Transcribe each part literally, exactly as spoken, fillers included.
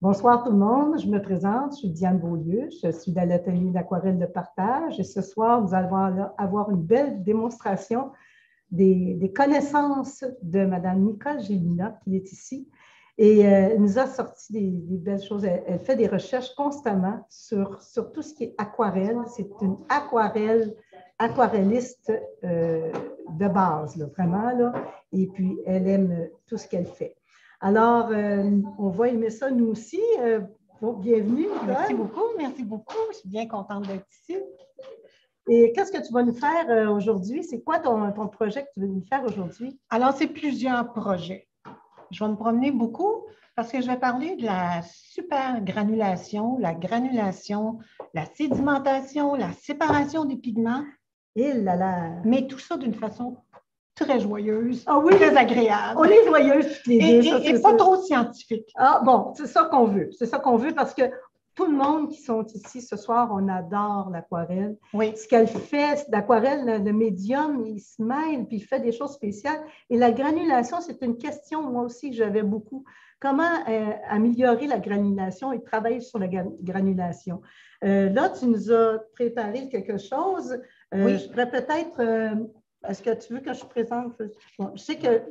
Bonsoir tout le monde, je me présente, je suis Diane Beaulieu, je suis dans l'atelier d'aquarelle de partage et ce soir, nous allons avoir une belle démonstration des, des connaissances de Mme Nicole Gélina qui est ici et euh, elle nous a sorti des, des belles choses. Elle, elle fait des recherches constamment sur, sur tout ce qui est aquarelle. C'est une aquarelle, aquarelliste euh, de base, là, vraiment, là. Et puis elle aime tout ce qu'elle fait. Alors, euh, on va aimer ça, nous aussi. Euh, bon, bienvenue, Nicole. Merci beaucoup, merci beaucoup. Je suis bien contente d'être ici. Et qu'est-ce que tu vas nous faire euh, aujourd'hui? C'est quoi ton, ton projet que tu veux nous faire aujourd'hui? Alors, c'est plusieurs projets. Je vais me promener beaucoup parce que je vais parler de la super granulation, la granulation, la sédimentation, la séparation des pigments. Et là là! Mais tout ça d'une façon très joyeuse, ah oui, très agréable. On est joyeuses toutes les et, deux. Et, ça, et pas ça. Trop scientifique. Ah bon, c'est ça qu'on veut. C'est ça qu'on veut parce que tout le monde qui sont ici ce soir, on adore l'aquarelle. Oui. Ce qu'elle fait, l'aquarelle, le, le médium, il se mêle puis il fait des choses spéciales. Et la granulation, c'est une question, moi aussi, que j'avais beaucoup. Comment euh, améliorer la granulation et travailler sur la granulation? Euh, là, tu nous as préparé quelque chose. Euh, oui. Je pourrais peut-être... Euh, Est-ce que tu veux que je présente? Bon, je sais que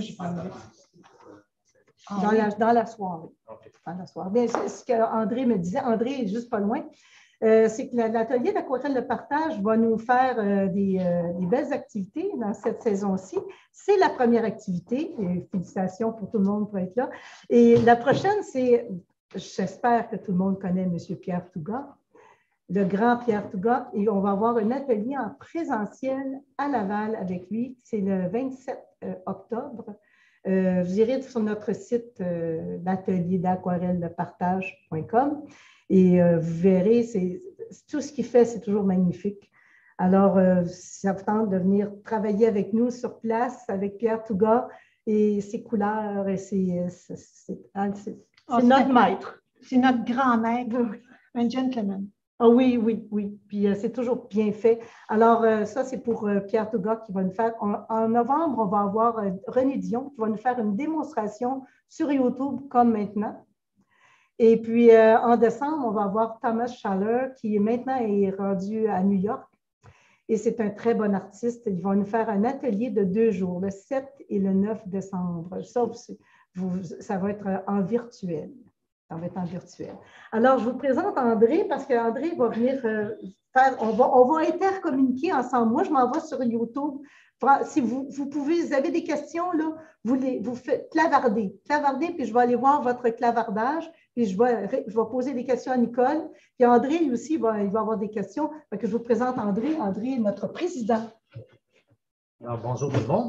ah, dans, oui. la, dans la soirée. Okay. Dans la soirée. Bien, c'est ce qu'André me disait. André est juste pas loin. Euh, c'est que l'atelier d'aquarelle de partage va nous faire euh, des, euh, des belles activités dans cette saison-ci. C'est la première activité. Et félicitations pour tout le monde pour être là. Et la prochaine, c'est, j'espère que tout le monde connaît M. Pierre Tougat. Le grand Pierre Tougat, et on va avoir un atelier en présentiel à Laval avec lui. C'est le vingt-sept octobre. Euh, vous irez sur notre site euh, l'atelier d'aquarelle de partage point com et euh, vous verrez, c'est, tout ce qu'il fait, c'est toujours magnifique. Alors, euh, ça vous tente de venir travailler avec nous sur place avec Pierre Tougat et ses couleurs, et c'est, c'est, c'est, c'est, oh, c'est notre maître. C'est notre grand maître, un gentleman. Ah oui, oui, oui. Puis euh, c'est toujours bien fait. Alors, euh, ça, c'est pour euh, Pierre Tougat qui va nous faire. En, en novembre, on va avoir euh, René Dion qui va nous faire une démonstration sur YouTube comme maintenant. Et puis, euh, en décembre, on va avoir Thomas Schaller qui maintenant est rendu à New York. Et c'est un très bon artiste. Il va nous faire un atelier de deux jours, le sept et le neuf décembre. Ça, vous, ça va être en virtuel. Ça va être en virtuel. Alors, je vous présente André parce qu'André va venir euh, faire, on va, on va intercommuniquer ensemble. Moi, je m'en vais sur YouTube. Si vous, vous pouvez, vous avez des questions, là, vous, les, vous faites clavarder, clavarder, puis je vais aller voir votre clavardage, puis je vais, je vais poser des questions à Nicole. Puis André, lui aussi, il va, il va avoir des questions. Donc, je vous présente André. André est notre président. Alors, bonjour tout le monde.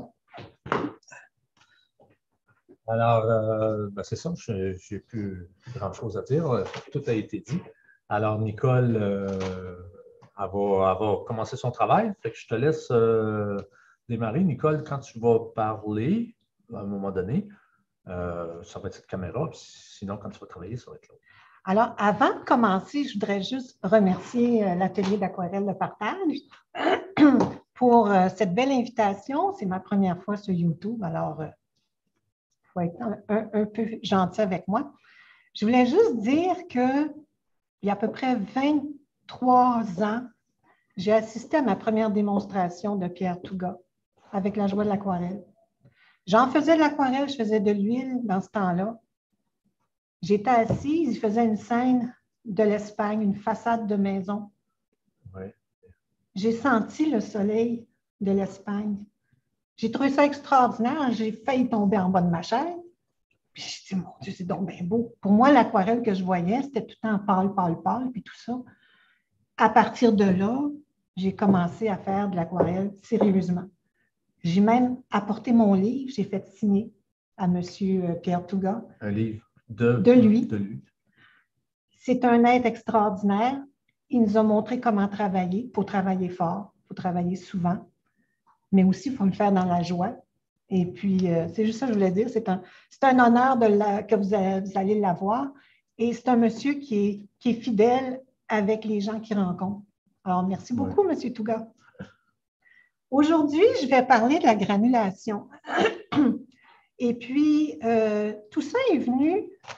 Alors, euh, ben c'est ça, je n'ai plus grand-chose à dire. Tout a été dit. Alors, Nicole, euh, elle, va, elle va commencer son travail. Fait que je te laisse euh, démarrer. Nicole, quand tu vas parler, à un moment donné, euh, ça va être cette caméra. Sinon, quand tu vas travailler, ça va être l'autre. Alors, avant de commencer, je voudrais juste remercier euh, l'atelier d'aquarelle de partage pour euh, cette belle invitation. C'est ma première fois sur YouTube, alors... Euh, être un, un, un peu gentil avec moi. Je voulais juste dire qu'il y a à peu près vingt-trois ans, j'ai assisté à ma première démonstration de Pierre Tougat avec la joie de l'aquarelle. J'en faisais de l'aquarelle, je faisais de l'huile dans ce temps-là. J'étais assise, il faisait une scène de l'Espagne, une façade de maison. Ouais. J'ai senti le soleil de l'Espagne. J'ai trouvé ça extraordinaire. J'ai failli tomber en bas de ma chaise. Puis je me suis dit, mon Dieu, c'est donc bien beau. Pour moi, l'aquarelle que je voyais, c'était tout le temps pâle, pâle, pâle, puis tout ça. À partir de là, j'ai commencé à faire de l'aquarelle sérieusement. J'ai même apporté mon livre, j'ai fait signer à M. Pierre Tougat. Un livre de, de lui. De lui. C'est un être extraordinaire. Il nous a montré comment travailler. Il faut travailler fort, il faut travailler souvent. Mais aussi, il faut le faire dans la joie. Et puis, euh, c'est juste ça que je voulais dire. C'est un, c'est un honneur de la, que vous, a, vous allez l'avoir. Et c'est un monsieur qui est, qui est fidèle avec les gens qu'il rencontre. Alors, merci beaucoup, oui. M. Tougat. Aujourd'hui, je vais parler de la granulation. Et puis, euh, tout ça est venu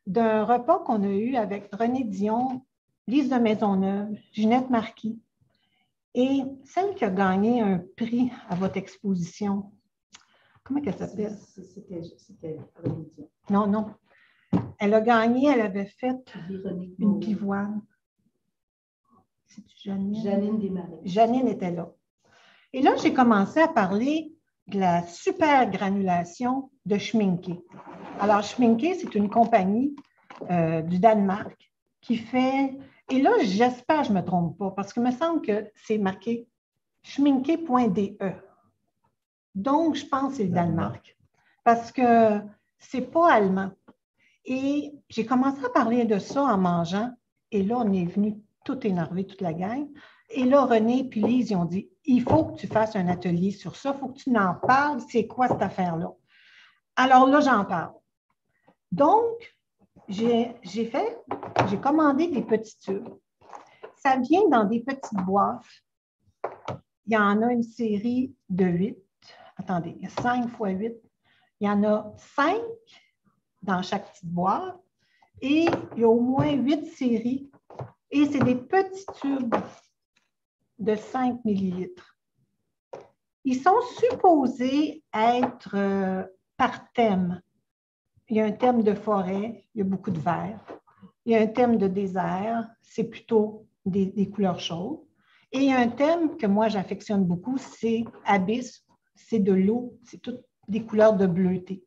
d'un repas qu'on a eu avec René Dion, Lise de Maisonneuve, Ginette Marquis et celle qui a gagné un prix à votre exposition. Comment elle s'appelle? C'était René Dion. Non, non. Elle a gagné, elle avait fait une pivoine. C'est-tu Janine? Janine Desmarais. Janine était là. Et là, j'ai commencé à parler de la super granulation de Schminke. Alors, Schminke, c'est une compagnie euh, du Danemark qui fait... Et là, j'espère que je ne me trompe pas, parce qu'il me semble que c'est marqué schminke point d e. Donc, je pense que c'est le Danemark, parce que ce n'est pas allemand. Et j'ai commencé à parler de ça en mangeant, et là, on est venu tout énervé, toute la gang. Et là, René et Lise, ils ont dit, il faut que tu fasses un atelier sur ça, il faut que tu n'en parles, c'est quoi cette affaire-là? Alors là, j'en parle. Donc, j'ai fait, j'ai commandé des petits tubes. Ça vient dans des petites boîtes. Il y en a une série de huit. Attendez, il y a cinq fois huit. Il y en a cinq dans chaque petite boîte. Et il y a au moins huit séries. Et c'est des petits tubes de cinq millilitres. Ils sont supposés être euh, par thème. Il y a un thème de forêt, il y a beaucoup de vert. Il y a un thème de désert, c'est plutôt des, des couleurs chaudes. Et il y a un thème que moi j'affectionne beaucoup, c'est abysse, c'est de l'eau, c'est toutes des couleurs de bleuté.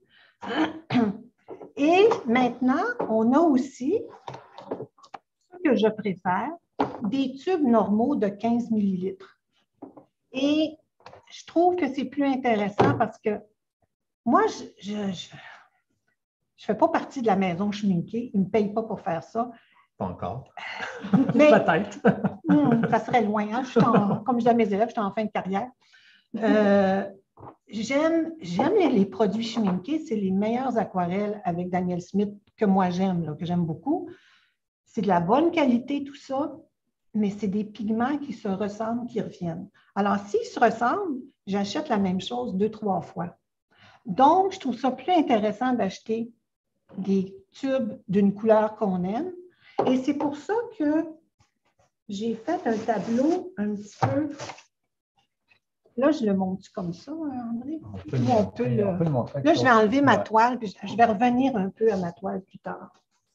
Et maintenant, on a aussi, ce que je préfère, des tubes normaux de quinze millilitres. Et je trouve que c'est plus intéressant parce que moi, je ne fais pas partie de la maison Schminke. Ils ne me payent pas pour faire ça. Pas encore. Mais peut-être. hmm, ça serait loin. Hein? Je suis en, comme je dis à mes élèves, je suis en fin de carrière. Euh, j'aime les, les produits Schminke. C'est les meilleures aquarelles avec Daniel Smith que moi j'aime, que j'aime beaucoup. C'est de la bonne qualité, tout ça, mais c'est des pigments qui se ressemblent, qui reviennent. Alors, s'ils se ressemblent, j'achète la même chose deux, trois fois. Donc, je trouve ça plus intéressant d'acheter des tubes d'une couleur qu'on aime. Et c'est pour ça que j'ai fait un tableau un petit peu... Là, je le montre comme ça, André? On peut, on peut on le... peut le montrer. Là, je vais enlever ma toile, puis je vais revenir un peu à ma toile plus tard.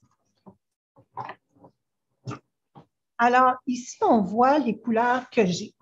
Alors, ici, on voit les couleurs que j'ai.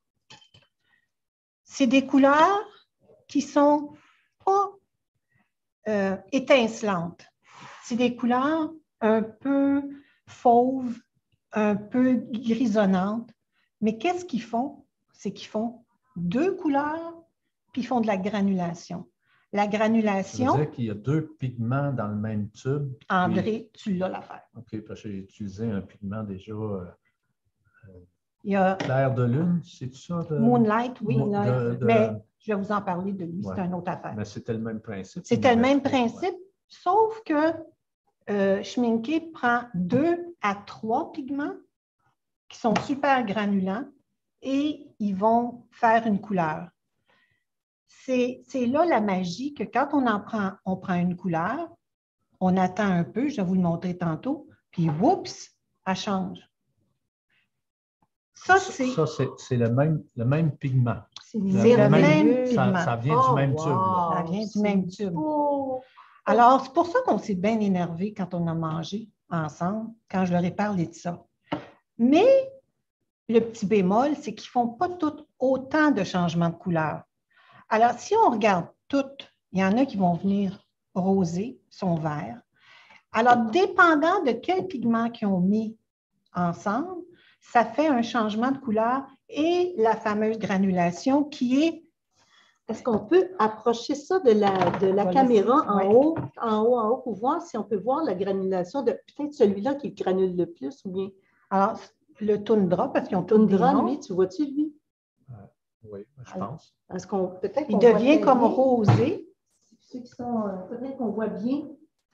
C'est des couleurs qui sont pas euh, étincelantes. C'est des couleurs un peu fauves, un peu grisonnantes. Mais qu'est-ce qu'ils font? C'est qu'ils font deux couleurs, puis ils font de la granulation. La granulation... Ça veut dire qu'il y a deux pigments dans le même tube. André, puis... tu l'as l'affaire. OK, parce que j'ai utilisé un pigment déjà... Euh, Il y a... Clair de lune, c'est ça? De... Moonlight, oui. De, de... Mais je vais vous en parler de lui, ouais. C'est une autre affaire. Mais c'était le même principe. C'était le même principe, ouais. Sauf que euh, Schminke prend deux à trois pigments qui sont super granulants et ils vont faire une couleur. C'est là la magie que quand on en prend, on prend une couleur, on attend un peu, je vais vous le montrer tantôt, puis oups, elle change. Ça, c'est le même, le même pigment. C'est le, le même, même pigment. Ça, ça vient oh, du même wow. tube. Là. Ça vient du même tube. Beau. Alors, c'est pour ça qu'on s'est bien énervé quand on a mangé ensemble, quand je leur ai parlé de ça. Mais le petit bémol, c'est qu'ils ne font pas toutes autant de changements de couleur. Alors, si on regarde toutes, il y en a qui vont venir rosés, sont verts. Alors, dépendant de quel pigment qu'ils ont mis ensemble, ça fait un changement de couleur et la fameuse granulation qui est... Est-ce qu'on peut approcher ça de la, de la caméra en, ouais. haut, en haut, en haut, pour voir si on peut voir la granulation de peut-être celui-là qui granule le plus ou bien? Alors, le toundra, parce qu'ils ont toundra, lui, tu vois-tu, lui? Euh, oui, je Alors, pense. Est-ce qu'on peut-être Il devient comme bien. Rosé. Ceux qui sont, euh, peut-être qu'on voit bien.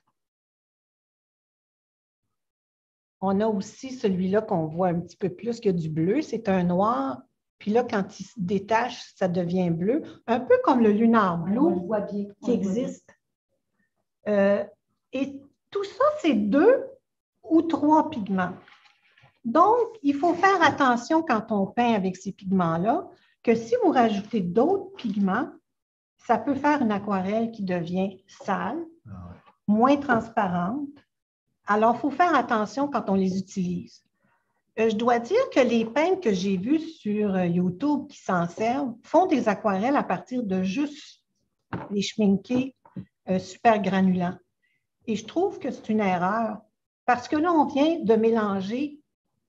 On a aussi celui-là qu'on voit un petit peu plus que du bleu. C'est un noir. Puis là, quand il se détache, ça devient bleu. Un peu comme le lunar blue on le voit bien. qui existe. Euh, et tout ça, c'est deux ou trois pigments. Donc, il faut faire attention quand on peint avec ces pigments-là, que si vous rajoutez d'autres pigments, ça peut faire une aquarelle qui devient sale, ah ouais. moins transparente. Alors, il faut faire attention quand on les utilise. Euh, je dois dire que les peintres que j'ai vus sur euh, YouTube qui s'en servent font des aquarelles à partir de juste les schminkés euh, super granulants. Et je trouve que c'est une erreur parce que là, on vient de mélanger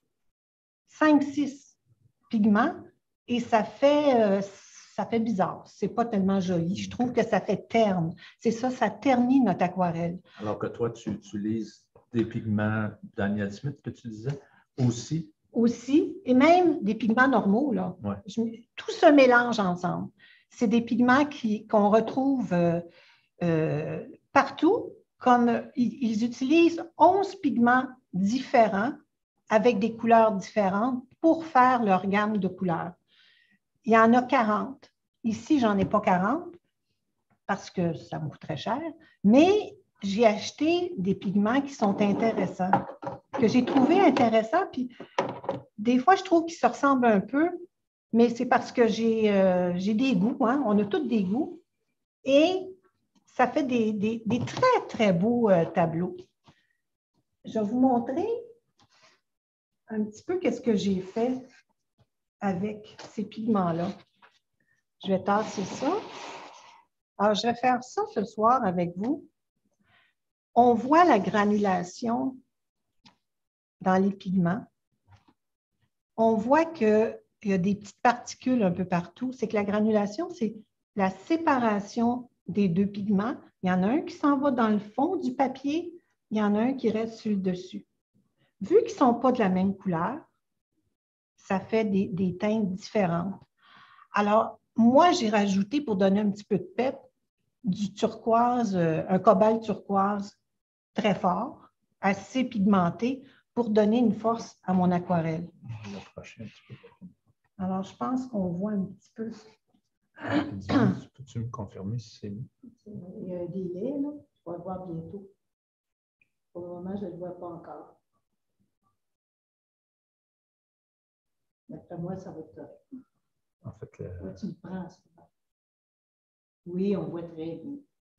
cinq six pigments et ça fait, euh, ça fait bizarre. Ce n'est pas tellement joli. Je trouve que ça fait terne. C'est ça, ça ternit notre aquarelle. Alors que toi, tu utilises des pigments Daniel Smith que tu disais aussi? Aussi, et même des pigments normaux. Là. Ouais. Je, tout se mélange ensemble. C'est des pigments qui, qu'on retrouve euh, euh, partout, comme ils, ils utilisent onze pigments différents avec des couleurs différentes pour faire leur gamme de couleurs. Il y en a quarante. Ici, je n'en ai pas quarante parce que ça me coûte très cher, mais j'ai acheté des pigments qui sont intéressants, que j'ai trouvé intéressants, puis des fois, je trouve qu'ils se ressemblent un peu, mais c'est parce que j'ai euh, j'ai des goûts, hein? On a tous des goûts, et ça fait des, des, des très, très beaux euh, tableaux. Je vais vous montrer un petit peu qu'est-ce que j'ai fait avec ces pigments-là. Je vais tasser ça. Alors, je vais faire ça ce soir avec vous. On voit la granulation dans les pigments. On voit qu'il y a des petites particules un peu partout. C'est que la granulation, c'est la séparation des deux pigments. Il y en a un qui s'en va dans le fond du papier, il y en a un qui reste sur le dessus. Vu qu'ils ne sont pas de la même couleur, ça fait des, des teintes différentes. Alors, moi, j'ai rajouté, pour donner un petit peu de pep, du turquoise, euh, un cobalt turquoise très fort, assez pigmenté, pour donner une force à mon aquarelle. Alors, je pense qu'on voit un petit peu. Peux-tu me confirmer si c'est nous? Il y a un délai, là. Je vais le voir bientôt. Pour le moment, je ne le vois pas encore. D'après moi, ça va être correct. En fait, le... ouais, tu le prends, ça. Oui, on voit très bien.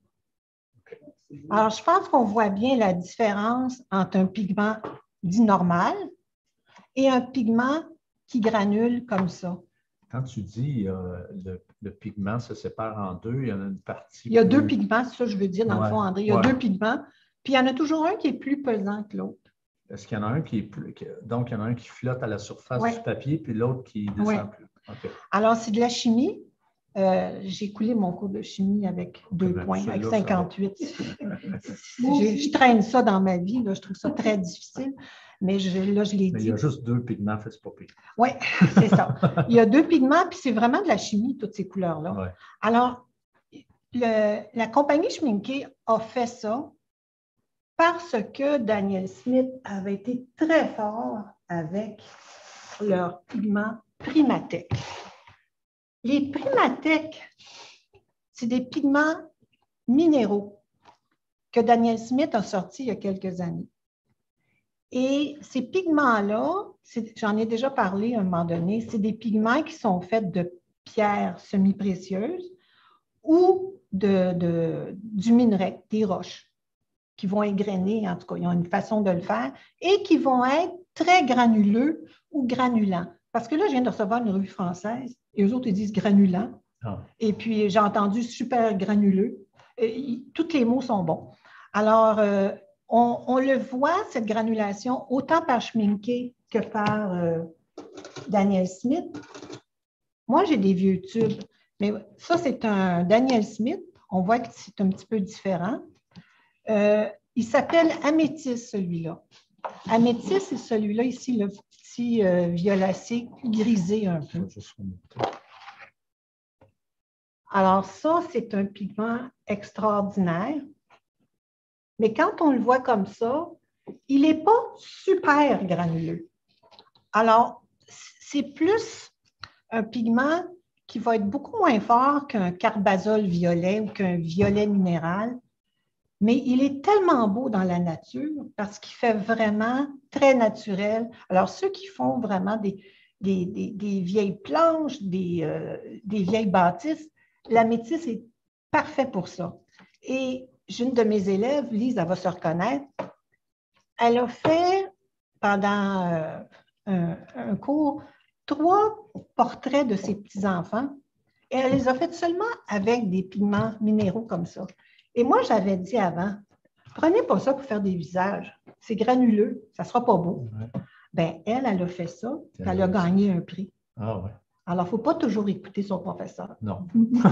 Okay. Alors, je pense qu'on voit bien la différence entre un pigment dit normal et un pigment qui granule comme ça. Quand tu dis euh, le, le pigment se sépare en deux, il y en a une partie. Il y a plus... deux pigments, c'est ça que je veux dire dans ouais, le fond, André. Il y a ouais. deux pigments, puis il y en a toujours un qui est plus pesant que l'autre. Est-ce qu'il y en a un qui est plus. Donc, il y en a un qui flotte à la surface ouais. du papier, puis l'autre qui descend ouais. plus. Okay. Alors, c'est de la chimie. Euh, j'ai coulé mon cours de chimie avec deux okay, points, avec cinquante-huit. Je traîne ça dans ma vie, là, je trouve ça très difficile, mais je, là, je l'ai dit. Mais il y a juste deux pigments, fait, c'est pas pire. Oui, c'est ça. Il y a deux pigments, puis c'est vraiment de la chimie, toutes ces couleurs-là. Ouais. Alors, le, la compagnie Schmincke a fait ça parce que Daniel Smith avait été très fort avec leur pigment Primatech. Les Primatech, c'est des pigments minéraux que Daniel Smith a sortis il y a quelques années. Et ces pigments-là, j'en ai déjà parlé à un moment donné, c'est des pigments qui sont faits de pierres semi-précieuses ou de, de, du minerai, des roches, qui vont égrener, en tout cas, ils ont une façon de le faire, et qui vont être très granuleux ou granulants. Parce que là, je viens de recevoir une revue française, et eux autres, ils disent granulant. Ah. Et puis, j'ai entendu super granuleux. Et, tous les mots sont bons. Alors, euh, on, on le voit, cette granulation, autant par Schmincke que par euh, Daniel Smith. Moi, j'ai des vieux tubes, mais ça, c'est un Daniel Smith. On voit que c'est un petit peu différent. Euh, il s'appelle Améthyste, celui-là. Améthyste, c'est celui-là ici, le petit euh, violacé, grisé un peu. Alors ça, c'est un pigment extraordinaire. Mais quand on le voit comme ça, il n'est pas super granuleux. Alors, c'est plus un pigment qui va être beaucoup moins fort qu'un carbazole violet ou qu'un violet minéral. mais il est tellement beau dans la nature parce qu'il fait vraiment très naturel. Alors, ceux qui font vraiment des, des, des, des vieilles planches, des, euh, des vieilles bâtisses, la métisse est parfait pour ça. Et j'ai une de mes élèves, Lise, elle va se reconnaître, elle a fait pendant euh, un, un cours trois portraits de ses petits-enfants et elle les a fait seulement avec des pigments minéraux comme ça. Et moi, j'avais dit avant, prenez pas ça pour faire des visages. C'est granuleux, ça ne sera pas beau. Ouais. Bien, elle, elle a fait ça, puis elle a gagné un prix. Ah ouais. Alors, il ne faut pas toujours écouter son professeur. Non.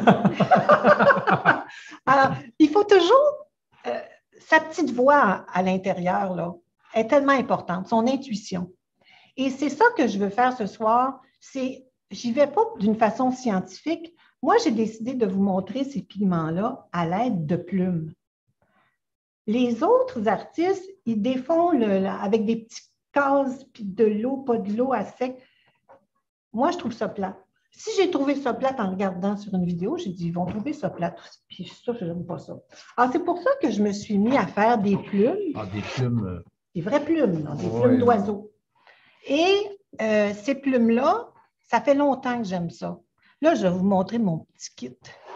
Alors, il faut toujours... Euh, sa petite voix à, à l'intérieur, là, est tellement importante, son intuition. Et c'est ça que je veux faire ce soir, c'est, j'y vais pas d'une façon scientifique. Moi, j'ai décidé de vous montrer ces pigments-là à l'aide de plumes. Les autres artistes, ils défont le, avec des petites cases, puis de l'eau, pas de l'eau à sec. Moi, je trouve ça plat. Si j'ai trouvé ça plate en regardant sur une vidéo, j'ai dit, ils vont trouver ça plate. Puis ça, je n'aime pas ça. Alors, c'est pour ça que je me suis mis à faire des plumes. Ah, des plumes. Des vraies plumes, non? Des ouais. plumes d'oiseaux. Et euh, ces plumes-là, ça fait longtemps que j'aime ça. Là, je vais vous montrer mon petit kit.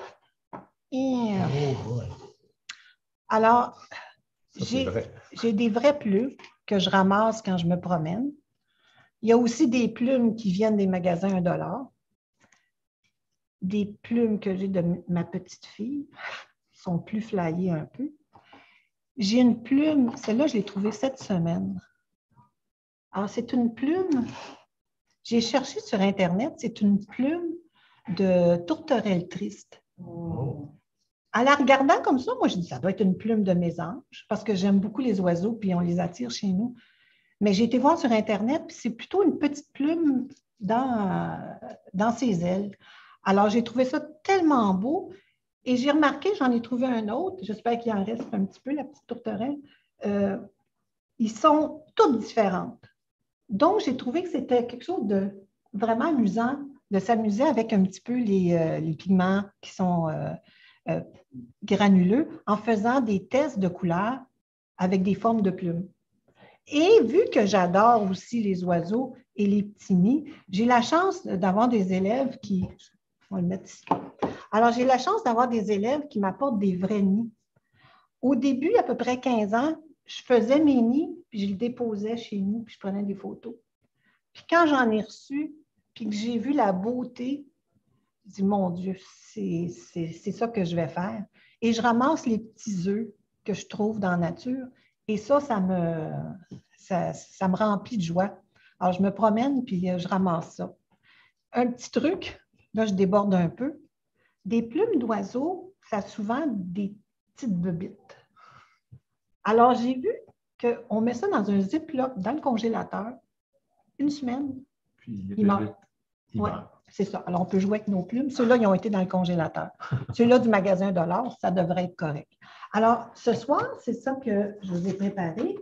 Et, euh, oh, ouais. Alors, j'ai des vraies plumes que je ramasse quand je me promène. Il y a aussi des plumes qui viennent des magasins un dollar. Des plumes que j'ai de ma petite fille, qui sont plus flyées un peu. J'ai une plume, celle-là, je l'ai trouvée cette semaine. Alors, c'est une plume, j'ai cherché sur Internet, c'est une plume de tourterelle triste. Oh. En la regardant comme ça, moi, je dis, ça doit être une plume de mésange, parce que j'aime beaucoup les oiseaux, puis on les attire chez nous. Mais j'ai été voir sur Internet, puis c'est plutôt une petite plume dans, dans ses ailes. Alors, j'ai trouvé ça tellement beau et j'ai remarqué, j'en ai trouvé un autre, j'espère qu'il en reste un petit peu, la petite tourterelle. Euh, ils sont toutes différentes. Donc, j'ai trouvé que c'était quelque chose de vraiment amusant de s'amuser avec un petit peu les, euh, les pigments qui sont euh, euh, granuleux en faisant des tests de couleurs avec des formes de plumes. Et vu que j'adore aussi les oiseaux et les petits nids, j'ai la chance d'avoir des élèves qui... On va le mettre ici. Alors, j'ai la chance d'avoir des élèves qui m'apportent des vrais nids. Au début, à peu près quinze ans, je faisais mes nids, puis je les déposais chez nous, puis je prenais des photos. Puis quand j'en ai reçu, puis que j'ai vu la beauté, je dis, mon Dieu, c'est ça que je vais faire. Et je ramasse les petits œufs que je trouve dans la nature. Et ça, ça me, ça, ça me remplit de joie. Alors, je me promène, puis je ramasse ça. Un petit truc, là, je déborde un peu. Des plumes d'oiseaux, ça a souvent des petites bebites. Alors, j'ai vu qu'on met ça dans un ziploc dans le congélateur, une semaine, puis les il meurt. Oui, c'est ça. Alors, on peut jouer avec nos plumes. Ceux-là, ils ont été dans le congélateur. Ceux-là du magasin Dollar, ça devrait être correct. Alors, ce soir, c'est ça que je vous ai préparé.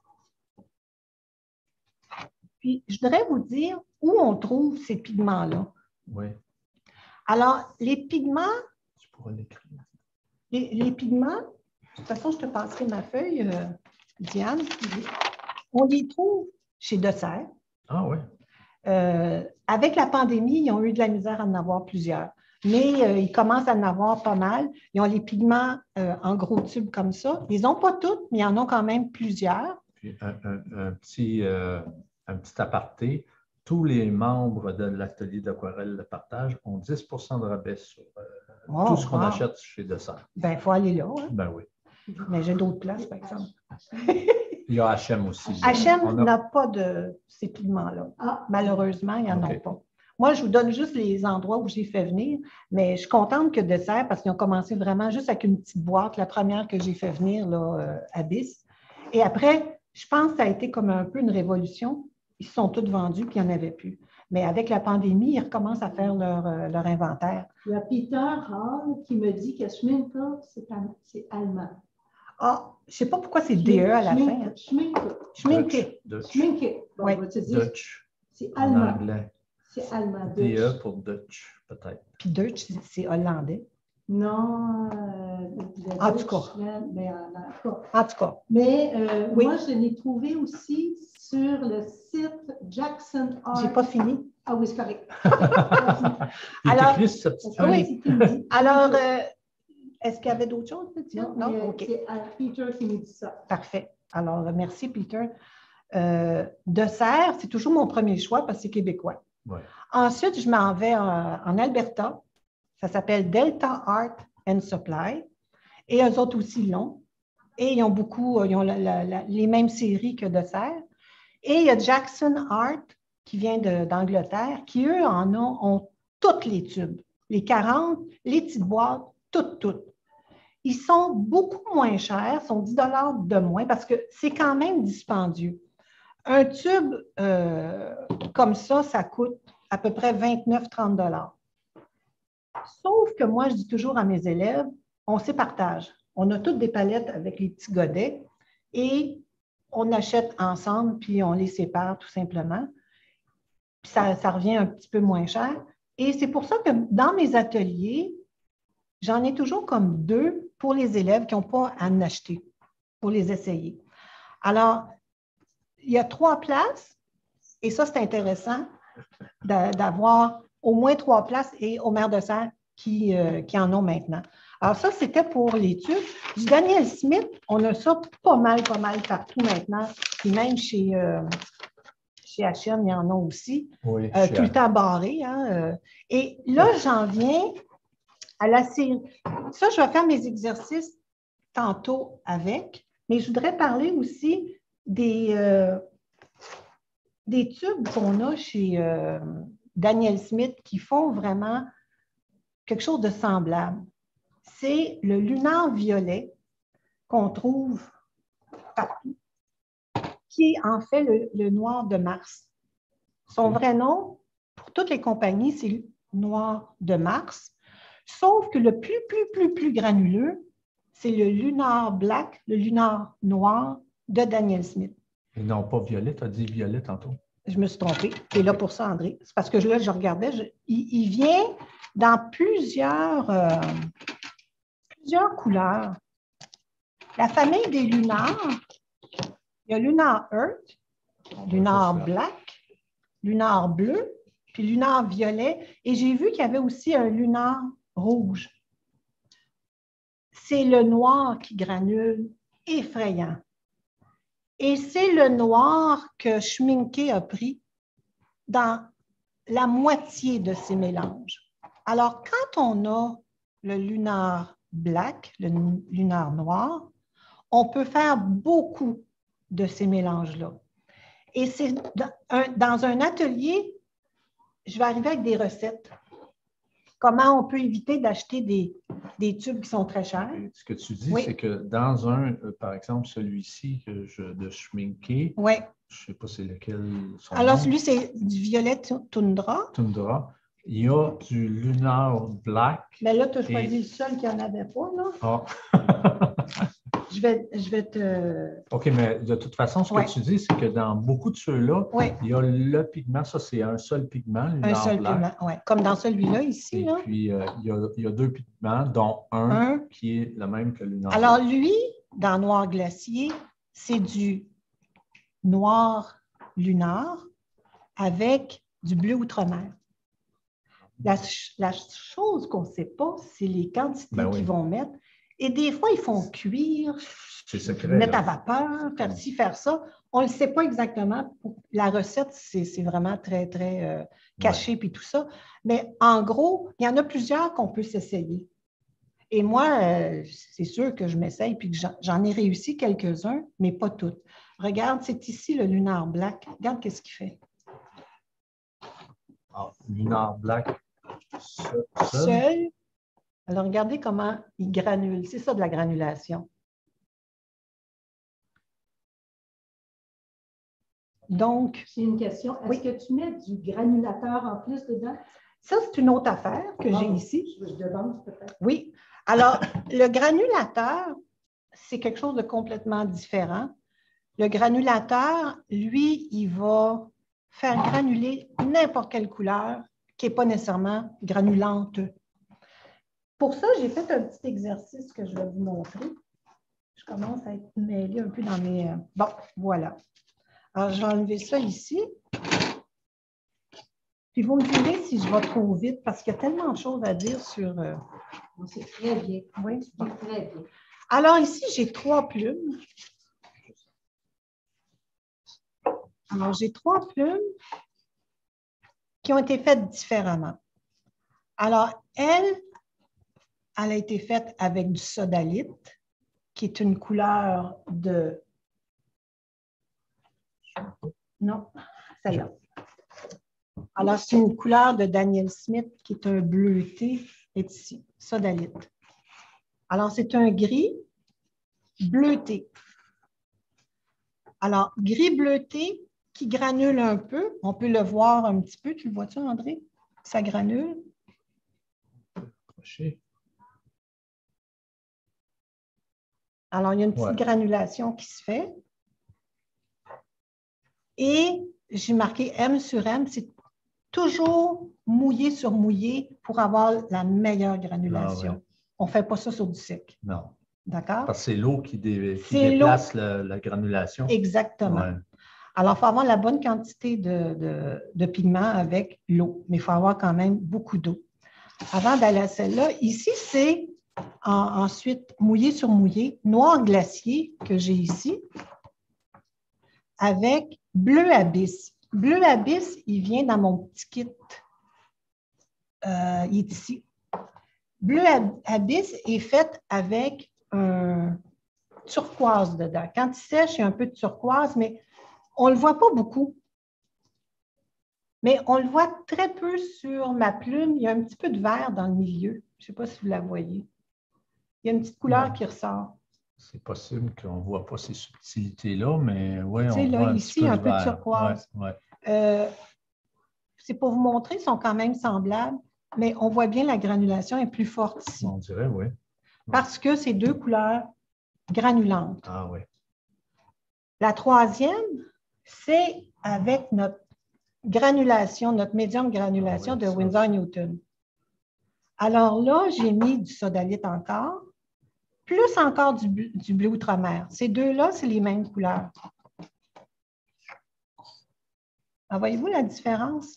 Puis, je voudrais vous dire où on trouve ces pigments-là. Oui. Alors, les pigments... Je pourrais l'écrire. Les, les pigments, de toute façon, je te passerai ma feuille, euh, Diane. On les trouve chez Dessert. Ah oui. Euh, avec la pandémie, ils ont eu de la misère à en avoir plusieurs. Mais euh, ils commencent à en avoir pas mal. Ils ont les pigments euh, en gros tubes comme ça. Ils n'ont pas toutes, mais ils en ont quand même plusieurs. Puis un, un, un, petit, euh, un petit aparté. Tous les membres de l'atelier d'aquarelle de partage ont dix pour cent de rabais sur euh, oh, tout ce qu'on wow. achète chez Dessert. Bien, il faut aller là. Hein? Ben oui. Mais j'ai d'autres places, par exemple. Il y a H M aussi. H M n'a a... pas de ces pigments-là. Ah, malheureusement, il n'y en okay. a pas. Moi, je vous donne juste les endroits où j'ai fait venir, mais je suis contente que Dessert, parce qu'ils ont commencé vraiment juste avec une petite boîte, la première que j'ai fait venir là, euh, à Bis. Et après, je pense que ça a été comme un peu une révolution. Ils se sont tous vendus, puis il n'y en avait plus. Mais avec la pandémie, ils recommencent à faire leur, euh, leur inventaire. Il y a Peter Hall qui me dit que Schminke, c'est allemand. Ah, je ne sais pas pourquoi c'est D E à la Schminke, fin. Schminke. Schminke. Schminke. Bon, oui. Dutch. C'est allemand. Anglais. C'est allemand. D E pour Dutch, peut-être. Puis Dutch, c'est hollandais. Non, euh, En tout cas. Mais, en, en, en tout cas. Mais euh, oui. moi, je l'ai trouvé aussi sur le site Jackson Art. J'ai pas fini. Ah oui, c'est correct. Alors, oui. Alors, euh, est-ce qu'il y avait d'autres choses, Pétion? Non, non? Okay. C'est Peter qui nous dit ça. Parfait. Alors, merci, Peter. Euh, dessert, c'est toujours mon premier choix parce que c'est québécois. Ouais. Ensuite, je m'en vais en, en Alberta. Ça s'appelle Delta Art and Supply. Et eux autres aussi l'ont. Et ils ont beaucoup, ils ont la, la, la, les mêmes séries que dessert. Et il y a Jackson Art qui vient d'Angleterre, qui, eux, en ont, ont toutes les tubes. Les quarante, les petites boîtes, toutes, toutes. Ils sont beaucoup moins chers, sont dix dollars de moins parce que c'est quand même dispendieux. Un tube euh, comme ça, ça coûte à peu près vingt-neuf à trente dollars. Sauf que moi, je dis toujours à mes élèves, on s'épartage. On a toutes des palettes avec les petits godets et on achète ensemble puis on les sépare tout simplement. Puis ça, ça revient un petit peu moins cher. Et c'est pour ça que dans mes ateliers, j'en ai toujours comme deux pour les élèves qui n'ont pas à en acheter, pour les essayer. Alors, il y a trois places, et ça, c'est intéressant d'avoir au moins trois places et au maire de serre qui, euh, qui en ont maintenant. Alors, ça, c'était pour les tubes. Du Daniel Smith, on a ça pas mal, pas mal partout maintenant. Puis même chez, euh, chez H et M, il y en a aussi. Oui, euh, tout le temps barré. Hein, euh. Et là, j'en viens à la série. Ça, je vais faire mes exercices tantôt avec, mais je voudrais parler aussi des, euh, des tubes qu'on a chez euh, Daniel Smith qui font vraiment quelque chose de semblable. C'est le lunar violet qu'on trouve partout, qui est en fait le, le noir de Mars. Son vrai nom, pour toutes les compagnies, c'est noir de Mars, sauf que le plus, plus, plus, plus granuleux, c'est le lunar black, le lunar noir de Daniel Smith. Et non, pas violet, tu as dit violet tantôt. Je me suis trompée. Tu es là pour ça, André. C'est parce que là, je regardais, je, il, il vient dans plusieurs, euh, plusieurs couleurs. La famille des lunars, il y a lunar earth, lunar black, lunar bleu, puis lunar violet. Et j'ai vu qu'il y avait aussi un lunar rouge. C'est le noir qui granule, effrayant. Et c'est le noir que Schminke a pris dans la moitié de ses mélanges. Alors, quand on a le lunar black, le lunar noir, on peut faire beaucoup de ces mélanges-là. Et c'est dans un, dans un atelier, je vais arriver avec des recettes. Comment on peut éviter d'acheter des, des tubes qui sont très chers. Et ce que tu dis, oui. c'est que dans un, euh, par exemple, celui-ci que je, de Schminke, oui. je ne sais pas c'est lequel. Son Alors, nom. celui, c'est du violet tundra. Tundra. Il y a du lunar black. Mais là, tu as choisi et... le seul qui n'en avait pas, là. Ah. je, vais, je vais te... OK, mais de toute façon, ce ouais. que tu dis, c'est que dans beaucoup de ceux-là, ouais. il y a le pigment, ça c'est un seul pigment, lunar un seul black. pigment, oui. Comme dans celui-là ici. Et là. puis, euh, il, y a, il y a deux pigments, dont un, un qui est le même que le lunar Alors, black. lui, dans noir glacier, c'est du noir lunar avec du bleu outre-mer. La, la chose qu'on ne sait pas, c'est les quantités ben oui. qu'ils vont mettre. Et des fois, ils font cuire, secret, mettre là. à vapeur, faire ci, faire ça. On ne le sait pas exactement. La recette, c'est vraiment très, très euh, caché, ouais. Puis tout ça. Mais en gros, il y en a plusieurs qu'on peut s'essayer. Et moi, euh, c'est sûr que je m'essaye, puis que j'en ai réussi quelques-uns, mais pas toutes. Regarde, c'est ici le lunar black. Regarde qu'est-ce qu'il fait. Ah, lunar black. Seul. Seul. Alors, regardez comment il granule. C'est ça de la granulation. Donc... J'ai une question. Est-ce oui. que tu mets du granulateur en plus dedans? Ça, c'est une autre affaire que oh, j'ai ici. Je demande peut-être. Oui. Alors, le granulateur, c'est quelque chose de complètement différent. Le granulateur, lui, il va faire granuler n'importe quelle couleur qui n'est pas nécessairement granulante. pour ça, j'ai fait un petit exercice que je vais vous montrer. Je commence à être mêlée un peu dans mes... Bon, voilà. Alors, je vais enlever ça ici. Puis vous me direz si je vais trop vite parce qu'il y a tellement de choses à dire sur... Euh... C'est très bien. Oui, c'est très bien. Alors ici, j'ai trois plumes. Alors, j'ai trois plumes qui ont été faites différemment. Alors, elle, elle a été faite avec du sodalite, qui est une couleur de... Non, celle-là. Alors, c'est une couleur de Daniel Smith qui est un bleuté, est ici, sodalite. Alors, c'est un gris bleuté. Alors, gris bleuté qui granule un peu. On peut le voir un petit peu. Tu le vois-tu, André? Ça granule. Alors, il y a une petite ouais. granulation qui se fait. Et j'ai marqué M sur M. C'est toujours mouillé sur mouillé pour avoir la meilleure granulation. Ah ouais. On ne fait pas ça sur du sec. Non. D'accord? Parce que c'est l'eau qui, dé, qui déplace la, la granulation. Exactement. Ouais. Alors, il faut avoir la bonne quantité de, de, de pigment avec l'eau, mais il faut avoir quand même beaucoup d'eau. Avant d'aller à celle-là, ici, c'est en, ensuite mouillé sur mouillé, noir glacier que j'ai ici, avec bleu abysse. Bleu abysse, il vient dans mon petit kit. Euh, il est ici. Bleu abysse est fait avec un turquoise dedans. Quand il sèche, il y a un peu de turquoise, mais on ne le voit pas beaucoup. Mais on le voit très peu sur ma plume. Il y a un petit peu de vert dans le milieu. Je ne sais pas si vous la voyez. Il y a une petite couleur non. qui ressort. C'est possible qu'on ne voit pas ces subtilités-là, mais oui, on là, voit un ici, petit peu un de peu vert. de turquoise. Ouais, ouais. Euh, c'est pour vous montrer, ils sont quand même semblables, mais on voit bien la granulation est plus forte ici. On dirait, oui. Ouais. Parce que c'est deux couleurs granulantes. Ah oui. La troisième, c'est avec notre granulation, notre médium granulation ah oui, de Winsor-Newton. Alors là, j'ai mis du sodalite encore, plus encore du, du bleu outre-mer. Ces deux-là, c'est les mêmes couleurs. Alors, voyez-vous la différence?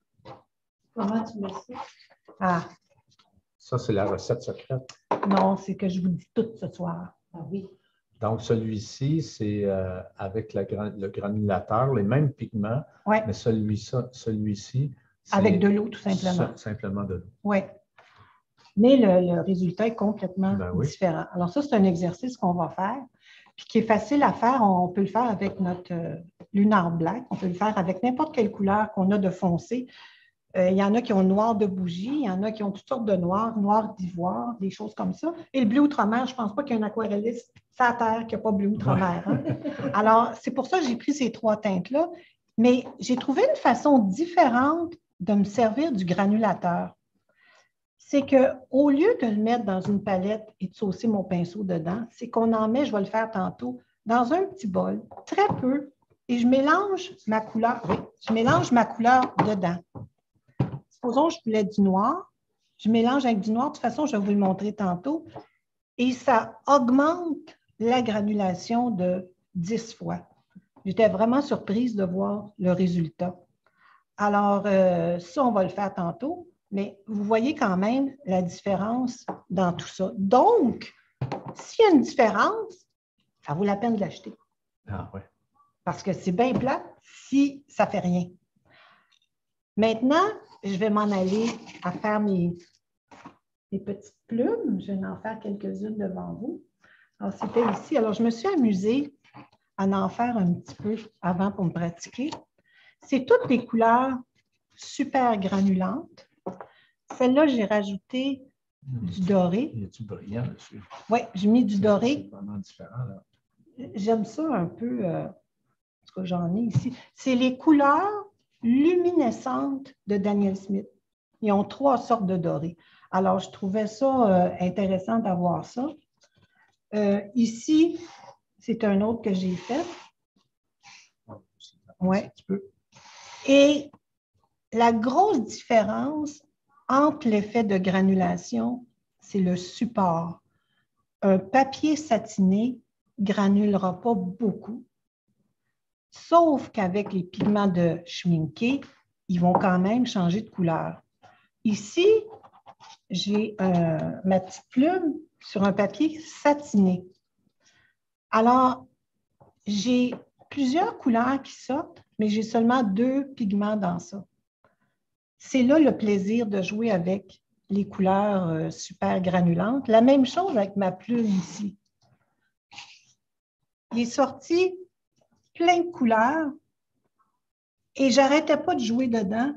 Comment tu mets ça? Ah. Ça, c'est la recette secrète. Non, c'est que je vous dis tout ce soir. Ah oui. Donc, celui-ci, c'est euh, avec la, le granulateur, les mêmes pigments, ouais. mais celui-ci, celui-ci avec de l'eau, tout simplement. Simplement de l'eau. Oui. Mais le, le résultat est complètement ben oui. différent. Alors, ça, c'est un exercice qu'on va faire, puis qui est facile à faire. On peut le faire avec notre euh, lunar black. On peut le faire avec n'importe quelle couleur qu'on a de foncé. Euh, il y en a qui ont noir de bougie, il y en a qui ont toutes sortes de noirs, noir d'ivoire, des choses comme ça. Et le bleu outre-mer, je ne pense pas qu'il y ait un aquarelliste sur terre qui n'a pas bleu outre-mer. Hein? Alors, c'est pour ça que j'ai pris ces trois teintes-là. Mais j'ai trouvé une façon différente de me servir du granulateur. C'est qu'au lieu de le mettre dans une palette et de saucer mon pinceau dedans, c'est qu'on en met, je vais le faire tantôt, dans un petit bol, très peu, et je mélange ma couleur, oui, je mélange ma couleur dedans. Supposons que je voulais du noir, je mélange avec du noir, de toute façon, je vais vous le montrer tantôt, et ça augmente la granulation de dix fois. J'étais vraiment surprise de voir le résultat. Alors, euh, ça, on va le faire tantôt, mais vous voyez quand même la différence dans tout ça. Donc, s'il y a une différence, ça vaut la peine de l'acheter. Ah ouais. Parce que c'est bien plat si ça ne fait rien. Maintenant, je vais m'en aller à faire mes, mes petites plumes. Je vais en faire quelques-unes devant vous. Alors, c'était ici. Alors, je me suis amusée à en faire un petit peu avant pour me pratiquer. C'est toutes des couleurs super granulantes. Celle-là, j'ai rajouté mmh. du doré. Il y a du brillant dessus. Oui, j'ai mis du doré. C'est vraiment différent, là. J'aime ça un peu, euh, ce que j'en ai ici. C'est les couleurs luminescentes de Daniel Smith. Ils ont trois sortes de doré. Alors, je trouvais ça euh, intéressant d'avoir ça. Euh, ici, c'est un autre que j'ai fait. Oui. Et la grosse différence entre l'effet de granulation, c'est le support. Un papier satiné ne granulera pas beaucoup, sauf qu'avec les pigments de schminké, ils vont quand même changer de couleur. Ici, j'ai euh, ma petite plume sur un papier satiné. Alors, j'ai plusieurs couleurs qui sortent, mais j'ai seulement deux pigments dans ça. C'est là le plaisir de jouer avec les couleurs euh, super granulantes. La même chose avec ma plume ici. Il est sorti plein de couleurs et je n'arrêtais pas de jouer dedans.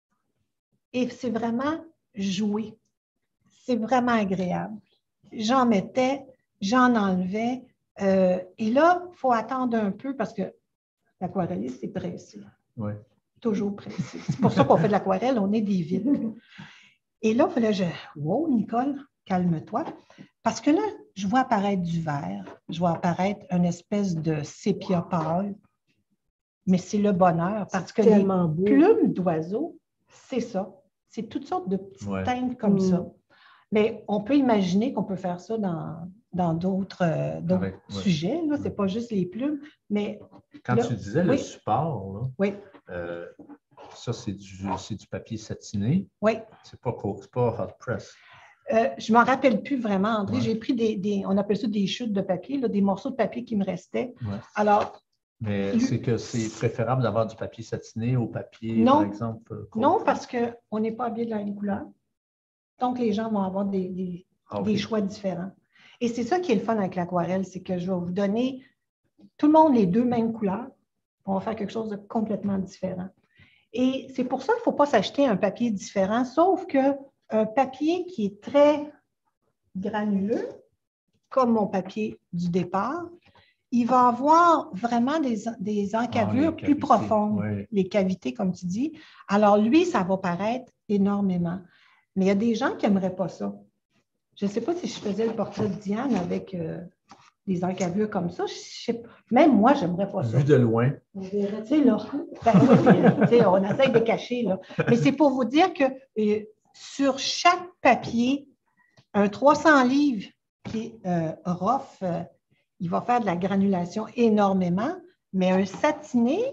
Et c'est vraiment jouer. C'est vraiment agréable. J'en mettais, j'en enlevais. Euh, et là, il faut attendre un peu parce que l'aquarelliste, c'est pressé. Oui. Toujours pressé. C'est pour ça qu'on fait de l'aquarelle, on est des vides. Et là, il fallait que je... Wow, Nicole, calme-toi. Parce que là, je vois apparaître du vert, je vois apparaître une espèce de sépia pâle. Mais c'est le bonheur parce que les beau. plumes d'oiseaux, c'est ça. C'est toutes sortes de petites Ouais. teintes comme Mm. ça. Mais on peut imaginer qu'on peut faire ça dans dans d'autres euh, d'autres Avec, ouais. sujets. Ce n'est pas juste les plumes. Mais Quand là, tu disais oui. le support, là, Oui, euh, ça, c'est du, c'est du papier satiné. oui. C'est pas, c'est pas hot press. Euh, je ne m'en rappelle plus vraiment, André. Ouais. J'ai pris des, des, on appelle ça des chutes de papier, là, des morceaux de papier qui me restaient. Ouais. Alors, Mais lui- c'est que c'est préférable d'avoir du papier satiné au papier, Non. par exemple. euh, non, parce qu'on n'est pas habillé de la même couleur. Donc, les gens vont avoir des, des, Ah, ok. des choix différents. Et c'est ça qui est le fun avec l'aquarelle, c'est que je vais vous donner tout le monde les deux mêmes couleurs. On va faire quelque chose de complètement différent. Et c'est pour ça qu'il ne faut pas s'acheter un papier différent, sauf qu'un papier qui est très granuleux, comme mon papier du départ, il va avoir vraiment des, des encavures Ah, les plus cavités, profondes, oui. les cavités, comme tu dis. Alors, lui, ça va paraître énormément. Mais il y a des gens qui n'aimeraient pas ça. Je ne sais pas si je faisais le portrait de Diane avec euh, des encavures comme ça. Je sais pas. Même moi, je n'aimerais pas ça. Vu de loin. On verrait, Tu sais, là, ben oui, mais, tu sais, on essaie de cacher, là. Mais c'est pour vous dire que euh, sur chaque papier, un trois cents livres qui est euh, rough, euh, il va faire de la granulation énormément, mais un satiné,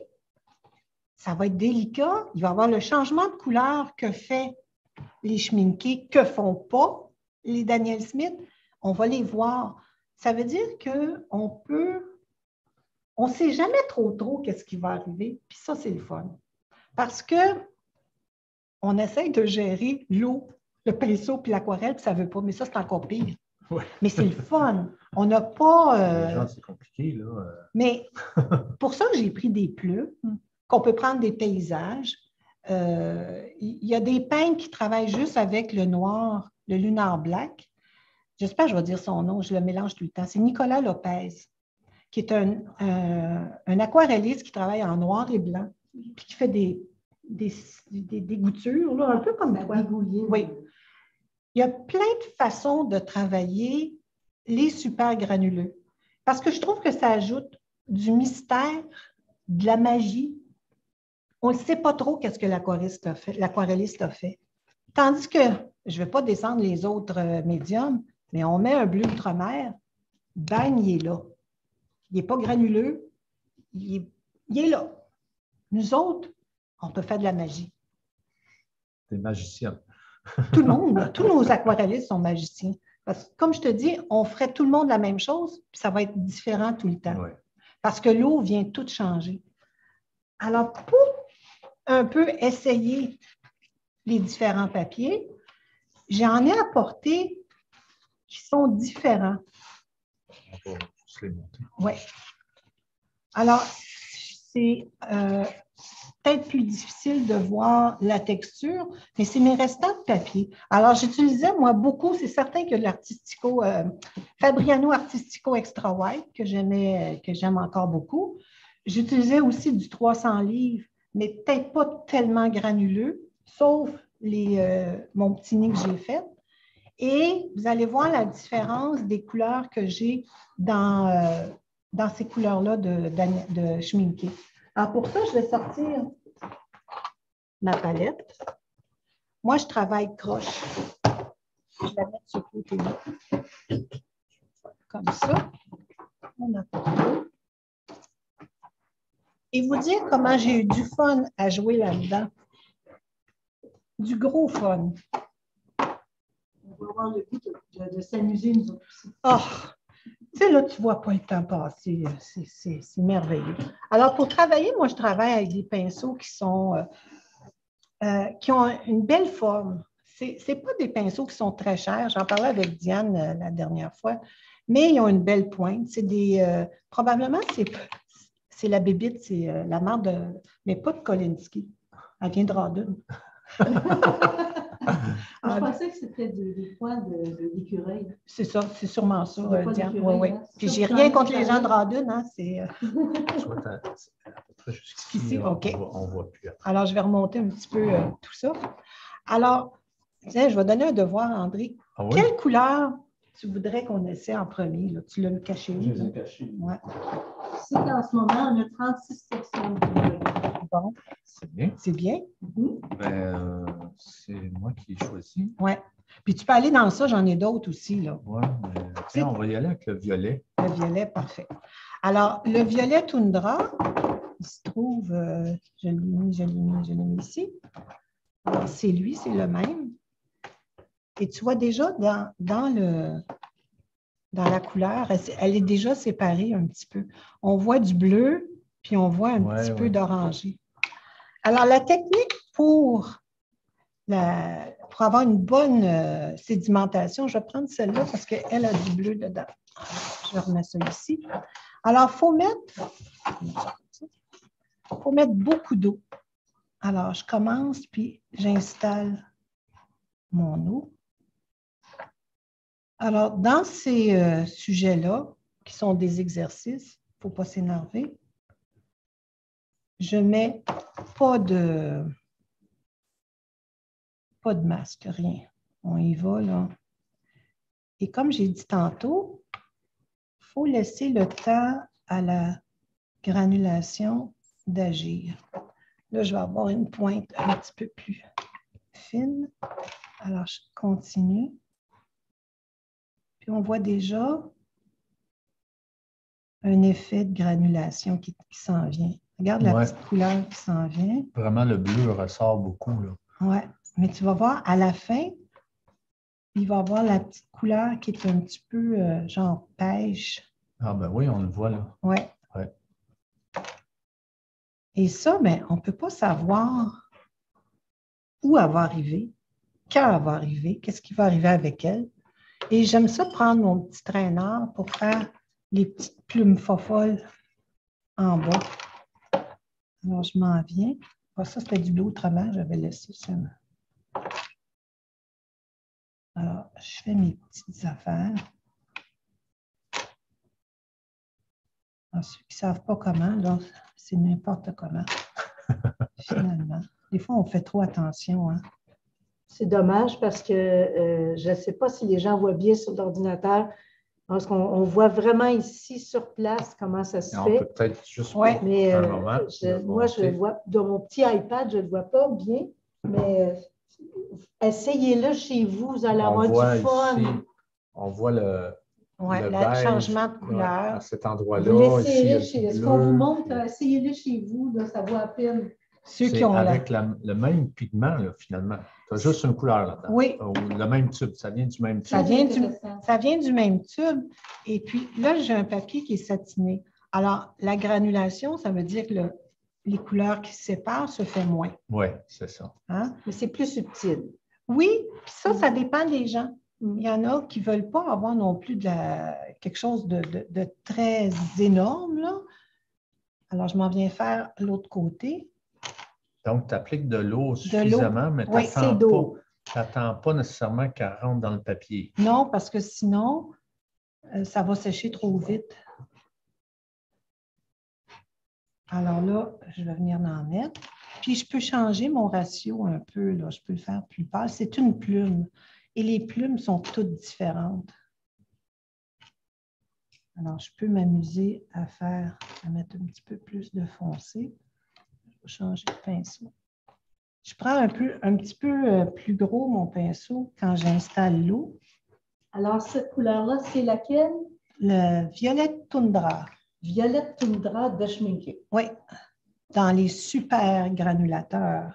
ça va être délicat. Il va avoir le changement de couleur que fait les schminkés, que ne font pas les Daniel Smith. On va les voir. Ça veut dire qu'on peut... On ne sait jamais trop trop qu'est-ce qui va arriver. Puis ça, c'est le fun. Parce qu'on essaye de gérer l'eau, le pinceau puis l'aquarelle, puis ça ne veut pas. Mais ça, c'est encore pire. Ouais. Mais c'est le fun. On n'a pas... euh, Les gens, c'est compliqué, là. euh. Mais pour ça que j'ai pris des plumes, qu'on peut prendre des paysages. Euh, Il y a des peintres qui travaillent juste avec le noir, le lunar black. J'espère que je vais dire son nom, je le mélange tout le temps. C'est Nicolas Lopez, qui est un, un, un aquarelliste qui travaille en noir et blanc, puis qui fait des, des, des, des goutures, là, un peu comme toi. bigouiller. Oui. Il y a plein de façons de travailler les super granuleux. Parce que je trouve que ça ajoute du mystère, de la magie. On ne sait pas trop qu'est-ce que l'aquarelliste a fait, l'aquarelliste a fait. Tandis que, je ne vais pas descendre les autres euh, médiums, mais on met un bleu ultramer, bang, il est là. Il n'est pas granuleux, il est, il est là. Nous autres, on peut faire de la magie. Des magiciens. Tout le monde, tous nos aquarellistes sont magiciens. Parce que, comme je te dis, on ferait tout le monde la même chose, puis ça va être différent tout le temps. Ouais. Parce que l'eau vient tout changer. Alors, pour un peu essayer les différents papiers, j'en ai apporté qui sont différents. On va juste les monter. Oui. Alors, c'est euh, peut-être plus difficile de voir la texture, mais c'est mes restants de papier. Alors, j'utilisais, moi, beaucoup, c'est certain que l'Artistico, euh, Fabriano Artistico Extra White, que j'aimais, que j'aime encore beaucoup. J'utilisais aussi du trois cents livres, mais peut-être pas tellement granuleux, sauf les, euh, mon petit nid que j'ai fait. Et vous allez voir la différence des couleurs que j'ai dans, euh, dans ces couleurs-là de, de, de schminké. Alors, pour ça, je vais sortir ma palette. Moi, je travaille croche. Je vais la mettre sur le côté-là. Comme ça. On a Et vous dire comment j'ai eu du fun à jouer là-dedans. Du gros fun. On va avoir le goût de, de, de s'amuser, nous autres aussi. Oh! Tu sais, là, tu ne vois pas le temps passer. C'est merveilleux. Alors, pour travailler, moi, je travaille avec des pinceaux qui sont euh, euh, qui ont une belle forme. Ce n'est pas des pinceaux qui sont très chers. J'en parlais avec Diane euh, la dernière fois, mais ils ont une belle pointe. C'est des. Euh, probablement, c'est la bébite, c'est euh, la marque de. Mais pas de Kolinsky. Elle vient de Radun. Moi, je pensais que c'était des, des poils d'écureuil. De, c'est ça, c'est sûrement ça, euh, Diane. Oui, oui. Hein? Puis j'ai rien contre les gens de Radun, hein, c'est... Euh... Jusqu'ici, OK. On ne voit plus. Alors, je vais remonter un petit peu euh, tout ça. Alors, tiens, je vais donner un devoir, André. Ah oui? Quelle couleur tu voudrais qu'on essaie en premier? Là? Tu l'as mis caché où? Je les ai cachés. Ouais. C'est qu'en ce moment, on a trente-six sections de couleurs. Bon. C'est bien. C'est bien? Mm-hmm. Ben, euh, c'est moi qui ai choisi. Oui. Puis tu peux aller dans ça, j'en ai d'autres aussi. Oui, mais tiens, on va y aller avec le violet. Le violet, parfait. Alors, le violet Tundra, il se trouve, euh, je l'ai mis, je l'ai mis, je l'ai mis ici. Alors, c'est lui, c'est le même. Et tu vois déjà dans, dans, le, dans la couleur, elle, elle est déjà séparée un petit peu. On voit du bleu, puis on voit un ouais, petit ouais. peu d'orangé. Alors, la technique pour, la, pour avoir une bonne euh, sédimentation, je vais prendre celle-là parce qu'elle a du bleu dedans. Je remets ça ici. Alors, il faut mettre, faut mettre beaucoup d'eau. Alors, je commence, puis j'installe mon eau. Alors, dans ces euh, sujets-là, qui sont des exercices, il ne faut pas s'énerver, je ne mets pas de, pas de masque, rien. On y va, là. Et comme j'ai dit tantôt, il faut laisser le temps à la granulation d'agir. Là, je vais avoir une pointe un petit peu plus fine. Alors, je continue. Puis, on voit déjà un effet de granulation qui, qui s'en vient. Regarde la ouais. petite couleur qui s'en vient. Vraiment, le bleu ressort beaucoup. Oui, mais tu vas voir, à la fin, il va y avoir la petite couleur qui est un petit peu euh, genre pêche. Ah ben oui, on le voit là. Oui. Ouais. Et ça, ben, on ne peut pas savoir où elle va arriver, quand elle va arriver, qu'est-ce qui va arriver avec elle. Et j'aime ça prendre mon petit traîneur pour faire les petites plumes fofolles en bas. Alors, je m'en viens. Ah, ça, c'était du bleu autrement, j'avais laissé ça. Alors, je fais mes petites affaires. Alors, ceux qui ne savent pas comment, là, c'est n'importe comment, finalement. Des fois, on fait trop attention. Hein? C'est dommage parce que euh, je ne sais pas si les gens voient bien sur l'ordinateur, parce qu'on on voit vraiment ici sur place comment ça se Et on fait. peut peut-être juste ouais. mais un euh, moment. Je, moi, je le vois dans mon petit iPad, je ne le vois pas bien, mais euh, essayez-le chez vous, vous allez on avoir voit du fun. Ici, on voit le, ouais, le le beige, changement de couleur. Là, à cet endroit-là. Vous l'essayerez chez Est-ce qu'on vous montre, essayez-le chez vous, là, ça vaut à peine. Ceux qui ont avec la... la, le même pigment, là, finalement. Tu as juste une couleur là-dedans. Oui. Ou le même tube, ça vient du même tube. Ça vient du, ça vient du même tube. Et puis là, j'ai un papier qui est satiné. Alors, la granulation, ça veut dire que le, les couleurs qui se séparent se fait moins. Oui, c'est ça. Hein? Mais c'est plus subtil. Oui, puis ça, ça dépend des gens. Il y en a qui ne veulent pas avoir non plus de la, quelque chose de, de, de très énorme, là. Alors, je m'en viens faire l'autre côté. Donc, tu appliques de l'eau suffisamment, mais tu oui, n'attends pas, pas nécessairement qu'elle rentre dans le papier. Non, parce que sinon, euh, ça va sécher trop vite. Alors là, je vais venir en mettre. Puis, je peux changer mon ratio un peu, là. Je peux le faire plus pâle. C'est une plume. Et les plumes sont toutes différentes. Alors, je peux m'amuser à faire, à mettre un petit peu plus de foncé. Je vais changer de pinceau. Je prends un, peu, un petit peu euh, plus gros mon pinceau quand j'installe l'eau. Alors, cette couleur-là, c'est laquelle? Le violet toundra. Violette toundra de Schminke. Oui, dans les super granulateurs.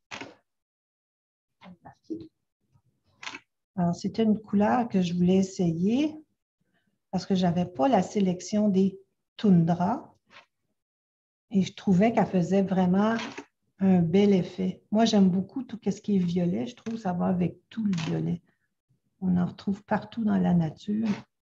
Alors, c'était une couleur que je voulais essayer parce que je n'avais pas la sélection des toundras et je trouvais qu'elle faisait vraiment un bel effet. Moi, j'aime beaucoup tout ce qui est violet. Je trouve que ça va avec tout le violet. On en retrouve partout dans la nature.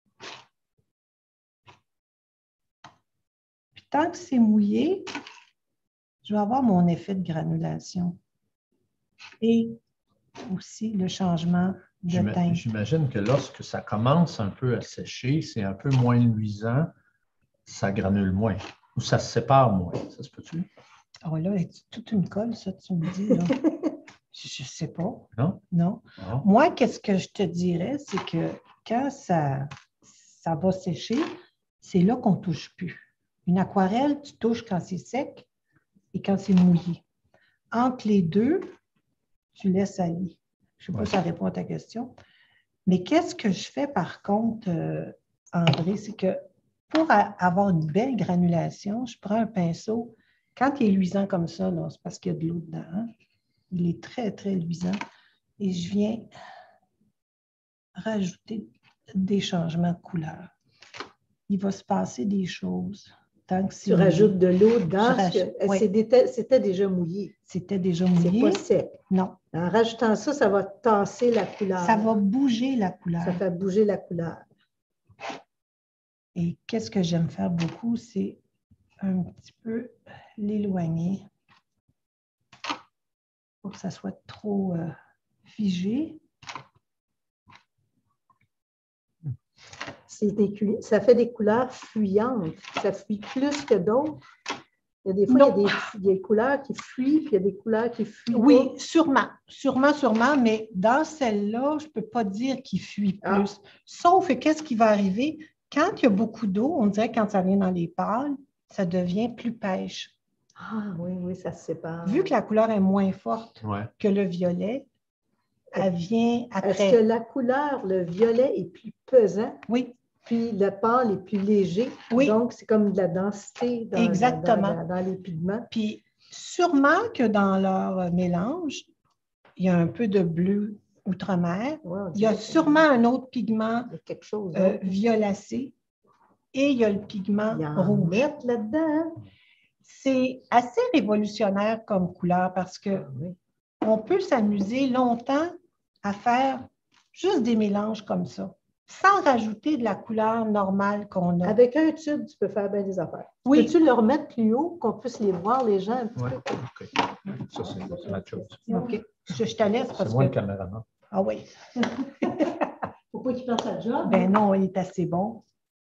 Puis tant que c'est mouillé, je vais avoir mon effet de granulation. Et aussi le changement de teinte. J'imagine que lorsque ça commence un peu à sécher, c'est un peu moins luisant, ça granule moins ou ça se sépare moins. Ça se peut-tu? Oh là, c'est toute une colle, ça, tu me dis. Là. Je ne sais pas. Non? Non. Ah. Moi, qu'est-ce que je te dirais, c'est que quand ça, ça va sécher, c'est là qu'on ne touche plus. Une aquarelle, tu touches quand c'est sec et quand c'est mouillé. Entre les deux, tu laisses aller. Je ne sais pas si ça répond à ta question. Mais qu'est-ce que je fais par contre, euh, André, c'est que pour a, avoir une belle granulation, je prends un pinceau. Quand il est luisant comme ça, c'est parce qu'il y a de l'eau dedans. Hein? Il est très, très luisant. Et je viens rajouter des changements de couleur. Il va se passer des choses. Tant que tu rajoutes de l'eau dedans. Oui. C'était déjà mouillé. C'était déjà mouillé. C'est pas sec. Non. En rajoutant ça, ça va tasser la couleur. Ça va bouger la couleur. Ça fait bouger la couleur. Et qu'est-ce que j'aime faire beaucoup, c'est un petit peu l'éloigner pour que ça soit trop euh, figé. Des, ça fait des couleurs fuyantes. Ça fuit plus que d'autres. Il y a des fois, il y a des, il y a des couleurs qui fuient, puis il y a des couleurs qui fuient. Oui, pas. sûrement. Sûrement, sûrement, mais dans celle-là, je ne peux pas dire qu'il fuit plus. Ah. Sauf que qu'est-ce qui va arriver? Quand il y a beaucoup d'eau, on dirait que quand ça vient dans les pâles, ça devient plus pêche. Ah oui, oui, ça se sépare. Vu que la couleur est moins forte ouais. que le violet, elle vient après. Est-ce que la couleur, le violet, est plus pesant? Oui. Puis le pâle est plus léger. Oui. Donc, c'est comme de la densité dans, Exactement. Dans, dans, dans les pigments. Puis, sûrement que dans leur mélange, il y a un peu de bleu outre-mer. Ouais, il y a sûrement un autre pigment quelque chose euh, violacé et il y a le pigment il y en rouge. Mettre là-dedans. C'est assez révolutionnaire comme couleur parce que ah, oui. on peut s'amuser longtemps à faire juste des mélanges comme ça, sans rajouter de la couleur normale qu'on a. Avec un tube, tu peux faire bien des affaires. Oui. Peux-tu le remettre plus haut, qu'on puisse les voir, les gens? Un petit oui, peu? OK. Ça, c'est ma chose. OK. Je, je te laisse parce c'est moi que... le caméraman. Ah oui. Faut pas qu'il perde sa job. Ben non, il est assez bon.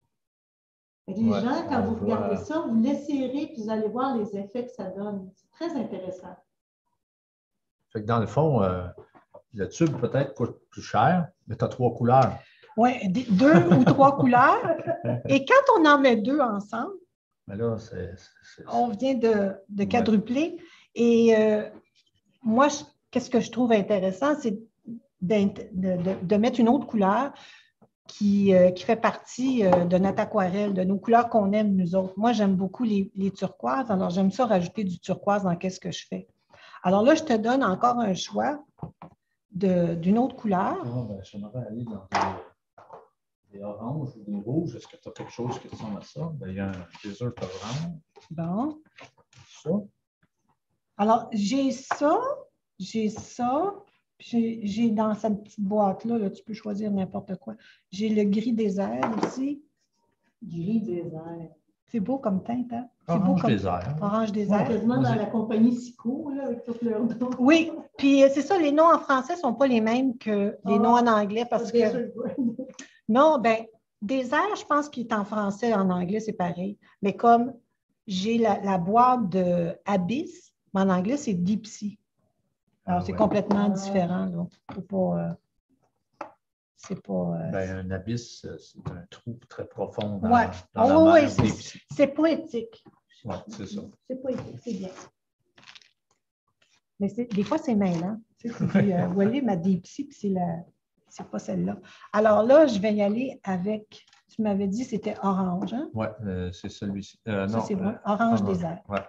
Les ouais, gens, quand vous voit... regardez ça, vous l'essayerez puis vous allez voir les effets que ça donne. C'est très intéressant. Fait que dans le fond, euh, le tube peut-être coûte plus cher, mais tu as trois couleurs. Oui, deux ou trois couleurs. Et quand on en met deux ensemble, mais là, c'est, c'est, on vient de, de quadrupler. Ouais. Et euh, moi, qu'est-ce que je trouve intéressant, c'est de, de, de mettre une autre couleur qui, euh, qui fait partie euh, de notre aquarelle, de nos couleurs qu'on aime, nous autres. Moi, j'aime beaucoup les, les turquoises, alors j'aime ça rajouter du turquoise dans qu'est-ce que je fais. Alors là, je te donne encore un choix d'une autre couleur. Oh, ben, j'aimerais aller dans des, des oranges ou des rouges. Est-ce que tu as quelque chose qui ressemble à ça? Ben, il y a un desert orange. Bon. Ça. Alors, j'ai ça, j'ai ça. J'ai dans cette petite boîte-là, là, tu peux choisir n'importe quoi. J'ai le gris désert aussi. Gris désert. C'est beau comme teinte, hein? Orange comme... désert. Orange désert. Quasiment dans la compagnie Sico, là, avec toutes leurs noms. Oui, puis c'est ça, les noms en français ne sont pas les mêmes que les oh, noms en anglais parce que... Non, bien, désert, je pense qu'il est en français, en anglais, c'est pareil. Mais comme j'ai la, la boîte de Abyss, mais en anglais, c'est Deep Sea. Alors, ah, c'est ouais. complètement ah. différent. Là. Faut pas, euh, c'est pas. Euh, ben, un abysse, c'est un trou très profond dans, ouais. dans oh, la mer. Oui, c'est poétique. Oui, c'est ça. C'est poétique, c'est bien. Mais des fois, c'est mêlant. Tu sais, tu dis, euh, voilà ma Dipsy, puis c'est la... c'est pas celle-là. Alors là, je vais y aller avec, tu m'avais dit c'était orange, hein? Oui, euh, c'est celui-ci. Euh, Ça, non, c'est bon. euh, Orange orange. désert. Ouais.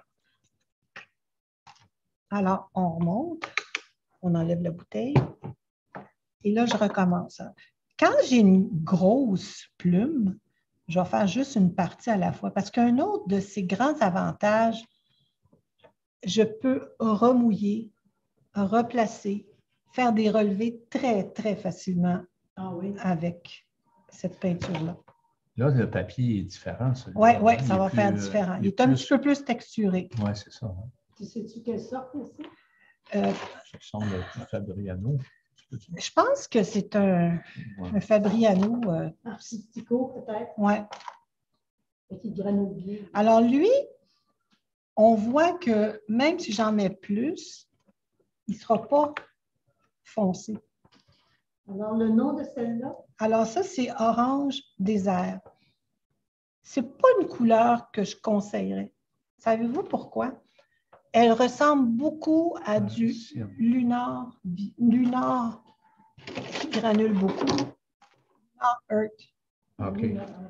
Alors, on remonte, on enlève la bouteille, et là, je recommence. Quand j'ai une grosse plume, je vais faire juste une partie à la fois, parce qu'un autre de ces grands avantages, je peux remouiller, replacer, faire des relevés très, très facilement Ah oui. avec cette peinture-là. Là, le papier est différent. Oui, oui, Il ça est va plus, faire euh, différent. Il est, plus... un petit peu plus texturé. Oui, c'est ça. Hein. Tu sais-tu quelle sorte, c'est ça? Euh, Ça ressemble à un Fabriano. je pense que c'est un, Ouais. un Fabriano. Euh, Artistico, peut-être? Oui. Avec les granulés. Alors, lui, on voit que même si j'en mets plus, il ne sera pas foncé. Alors, le nom de celle-là? Alors, ça, c'est Orange Désert. Ce n'est pas une couleur que je conseillerais. Savez-vous pourquoi? Elle ressemble beaucoup à Ah, du c'est... lunar, lunar qui granule beaucoup. Lunar Earth. OK.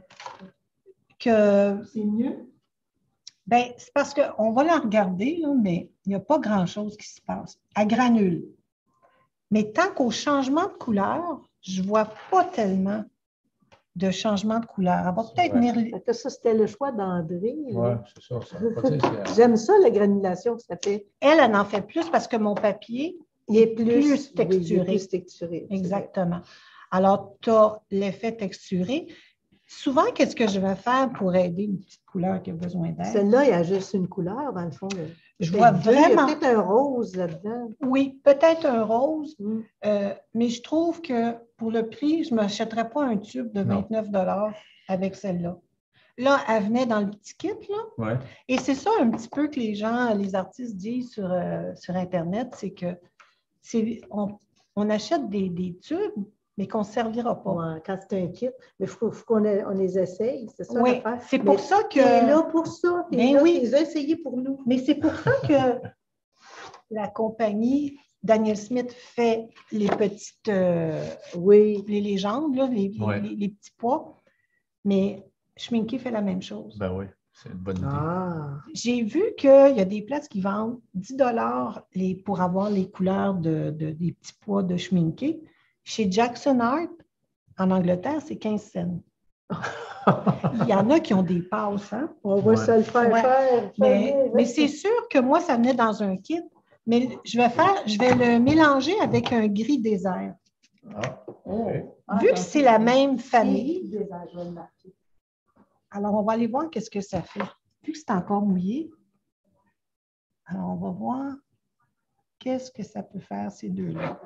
Que, c'est mieux? ben, c'est parce qu'on va la regarder, là, mais il n'y a pas grand-chose qui se passe. Elle granule. Mais tant qu'au changement de couleur, je ne vois pas tellement de changement de couleur. Elle va peut-être Ouais. venir... Ça, c'était le choix d'André. Oui, c'est ça. ça veut pas dire que... J'aime ça, la granulation que ça fait. Elle, elle en fait plus parce que mon papier Il est plus, plus texturé. Oui, il est plus texturé. Exactement. Alors, tu as l'effet texturé. Souvent, qu'est-ce que je vais faire pour aider une petite couleur qui a besoin d'aide? Celle-là, il y a juste une couleur, dans le fond. Je vois deux, il y a vraiment... peut-être un rose là-dedans. Oui, peut-être un rose, Mm. euh, mais je trouve que pour le prix, je ne m'achèterais pas un tube de vingt-neuf dollars avec celle-là. Là, elle venait dans le petit kit, là. Ouais. Et c'est ça un petit peu que les gens, les artistes disent sur, euh, sur Internet, c'est que c'est, on, on achète des, des tubes, mais qu'on ne servira pas. Ouais, quand c'est un kit, mais il faut, faut qu'on ait- on les essaye, c'est ça Oui, l'affaire. c'est pour Mais ça que... Tu es là pour ça, tu es Ben là, oui. tu les as essayés pour nous. Mais c'est pour ça que la compagnie Daniel Smith fait les petites euh, Oui. les légendes, là, les, Ouais. les, les petits pois, mais Schminké fait la même chose. Ben oui, c'est une bonne idée. Ah. J'ai vu qu'il y a des places qui vendent dix dollars les, pour avoir les couleurs de, de, des petits pois de Schminké. Chez Jackson Art, en Angleterre, c'est quinze cents. Il y en a qui ont des passes. Hein? On va Ouais. se le faire Ouais. faire. Mais, faire. mais c'est sûr que moi, ça venait dans un kit. Mais je vais faire, je vais le mélanger avec un gris désert. Ah, Oh. OK. Ah, Vu que donc, c'est la même famille, Gris désert, je vais le marquer. alors on va aller voir qu'est-ce que ça fait. Vu que c'est encore mouillé, alors on va voir qu'est-ce que ça peut faire ces deux-là.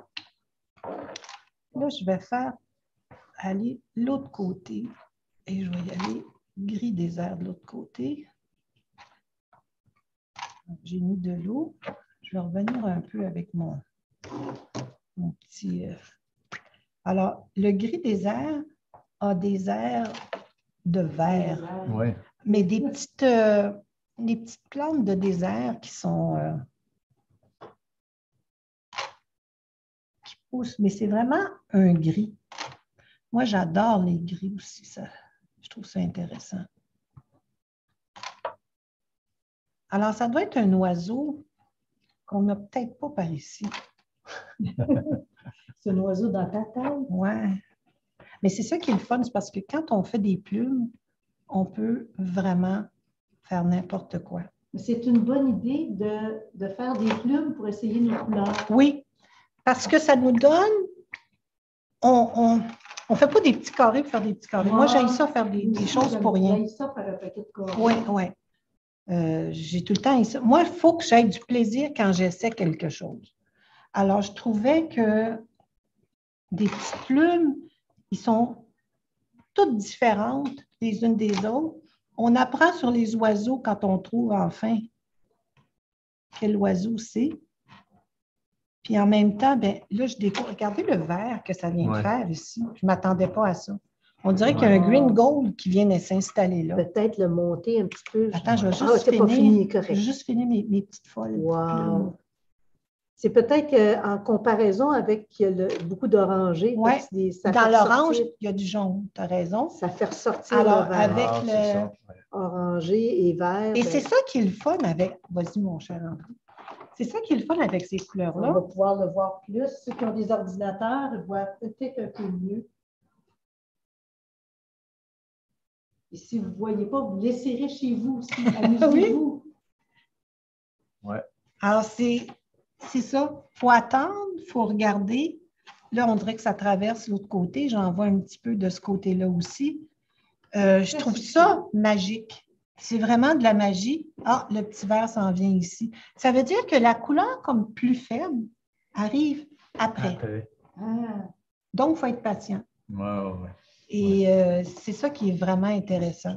Là, je vais faire aller l'autre côté et je vais y aller gris désert de l'autre côté. J'ai mis de l'eau. Je vais revenir un peu avec mon, mon petit... Euh... Alors, le gris désert a des airs de vert, Ouais. mais des petites, euh, des petites plantes de désert qui sont... Euh, qui poussent, mais c'est vraiment un gris. Moi, j'adore les gris aussi. Ça, je trouve ça intéressant. Alors, ça doit être un oiseau qu'on n'a peut-être pas par ici. C'est un oiseau dans ta tête. Oui. Mais c'est ça qui est le fun, c'est parce que quand on fait des plumes, on peut vraiment faire n'importe quoi. C'est une bonne idée de, de faire des plumes pour essayer nos couleurs. Oui, parce que ça nous donne... On ne fait pas des petits carrés pour faire des petits carrés. Moi, j'aime ça faire des, des choses pour rien. J'aime ça faire un paquet de carrés. Oui, oui. Euh, j'ai tout le temps... Moi, il faut que j'aie du plaisir quand j'essaie quelque chose. Alors, je trouvais que des petites plumes, ils sont toutes différentes les unes des autres. On apprend sur les oiseaux quand on trouve enfin quel oiseau c'est. Puis en même temps, ben, là, je découvre. Regardez le vert que ça vient Ouais. de faire ici. Je ne m'attendais pas à ça. On dirait qu'il y a Ouais. un green gold qui vient de s'installer là. Peut-être le monter un petit peu. Attends, je vais juste Ah, c'est finir. pas fini, Je vais correct. juste finir mes, mes petites folles. Wow. C'est peut-être qu'en comparaison avec le, beaucoup d'orangés. Oui, dans l'orange, ressortir... il y a du jaune, tu as raison. Ça fait ressortir Alors, l'orange. avec Ah, le... ça, ouais. Orangé et vert. Et ben... c'est ça qui est le fun avec... Vas-y, mon cher André. C'est ça qui est le fun avec ces couleurs-là. On va pouvoir le voir plus. Ceux qui ont des ordinateurs voient peut-être un peu mieux. Et si vous ne voyez pas, vous l'essayerez chez vous aussi. Amusez-vous. Oui. Ouais. Alors, c'est ça. Il faut attendre, il faut regarder. Là, on dirait que ça traverse l'autre côté. J'en vois un petit peu de ce côté-là aussi. Euh, je trouve ça magique. C'est vraiment de la magie. Ah, le petit vert s'en vient ici. Ça veut dire que la couleur comme plus faible arrive après. Après. Ah. Donc, il faut être patient. Oui, oui, oui. Et euh, c'est ça qui est vraiment intéressant.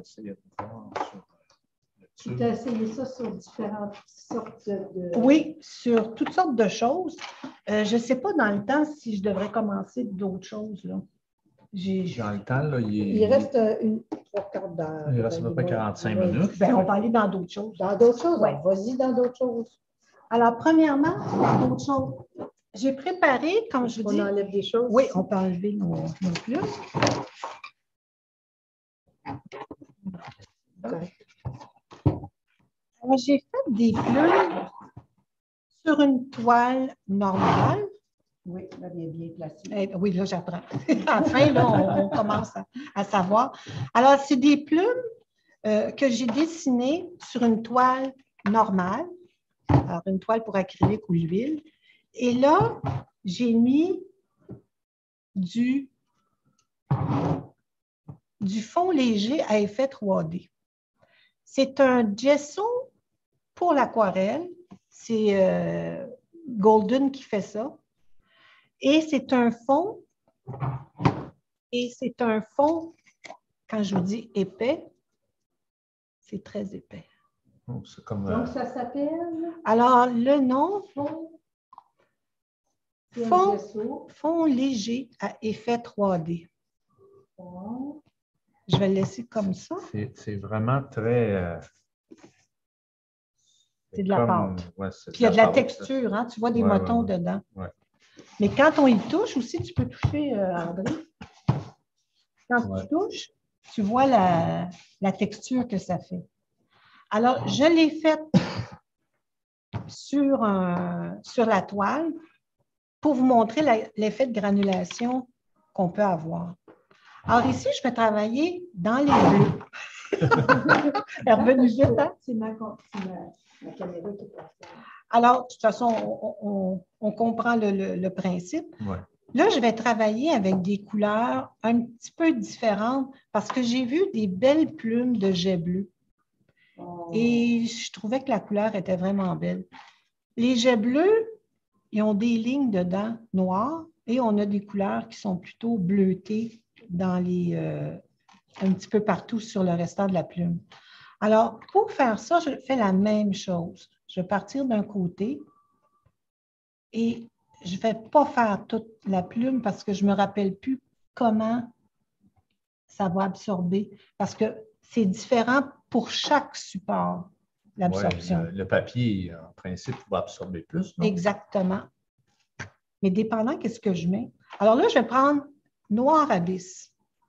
Tu as essayé ça sur différentes sortes de... Oui, sur toutes sortes de choses. Euh, je ne sais pas dans le temps si je devrais commencer d'autres choses, là. Dans le temps, là, il, est... il reste une trois quarts d'heure. Il reste à peu près quarante-cinq minutes. Ben, on va aller dans d'autres choses. Dans d'autres choses? Ouais. Vas-y dans d'autres choses. Alors, premièrement, dans d'autres choses, j'ai préparé, comme je vous dis... On enlève des choses? Oui, on peut enlever nos, nos plumes. Okay. Alors, j'ai fait des plumes sur une toile normale. Oui, là, bien, bien placé. Eh, oui, là, j'apprends. Enfin, là, on, on commence à, à savoir. Alors, c'est des plumes euh, que j'ai dessinées sur une toile normale. Alors, une toile pour acrylique ou l'huile. Et là, j'ai mis du, du fond léger à effet trois D. C'est un gesso pour l'aquarelle. C'est euh, Golden qui fait ça. Et c'est un fond, et c'est un fond, quand je vous dis épais, c'est très épais. Oh, comme, Donc, euh... ça s'appelle? Alors, le nom, Fond, fond, fond léger à effet trois D. Fond. Je vais le laisser comme ça. C'est vraiment très... Euh... C'est de la comme... pâte. Ouais, puis il y a de la pâte, texture, hein? Tu vois des ouais, motons ouais, ouais. dedans. Ouais. Mais quand on y touche aussi, tu peux toucher, euh, André. Quand ouais. tu touches, tu vois la, la texture que ça fait. Alors, je l'ai faite sur, un, sur la toile pour vous montrer l'effet de granulation qu'on peut avoir. Alors ici, je vais travailler dans les bleus. Elle est revenue vite, hein? C'est ma, ma, ma caméra qui passe. Alors, de toute façon, on, on, on comprend le, le, le principe. Ouais. Là, je vais travailler avec des couleurs un petit peu différentes parce que j'ai vu des belles plumes de jet bleu. Oh. Et je trouvais que la couleur était vraiment belle. Les jets bleus, ils ont des lignes dedans noires et on a des couleurs qui sont plutôt bleutées dans les, euh, un petit peu partout sur le restant de la plume. Alors, pour faire ça, je fais la même chose. Je vais partir d'un côté et je ne vais pas faire toute la plume parce que je ne me rappelle plus comment ça va absorber. Parce que c'est différent pour chaque support, l'absorption. Ouais, le, le papier, en principe, va absorber plus, non? Exactement. Mais dépendant qu'est-ce que je mets. Alors là, je vais prendre noir abysse.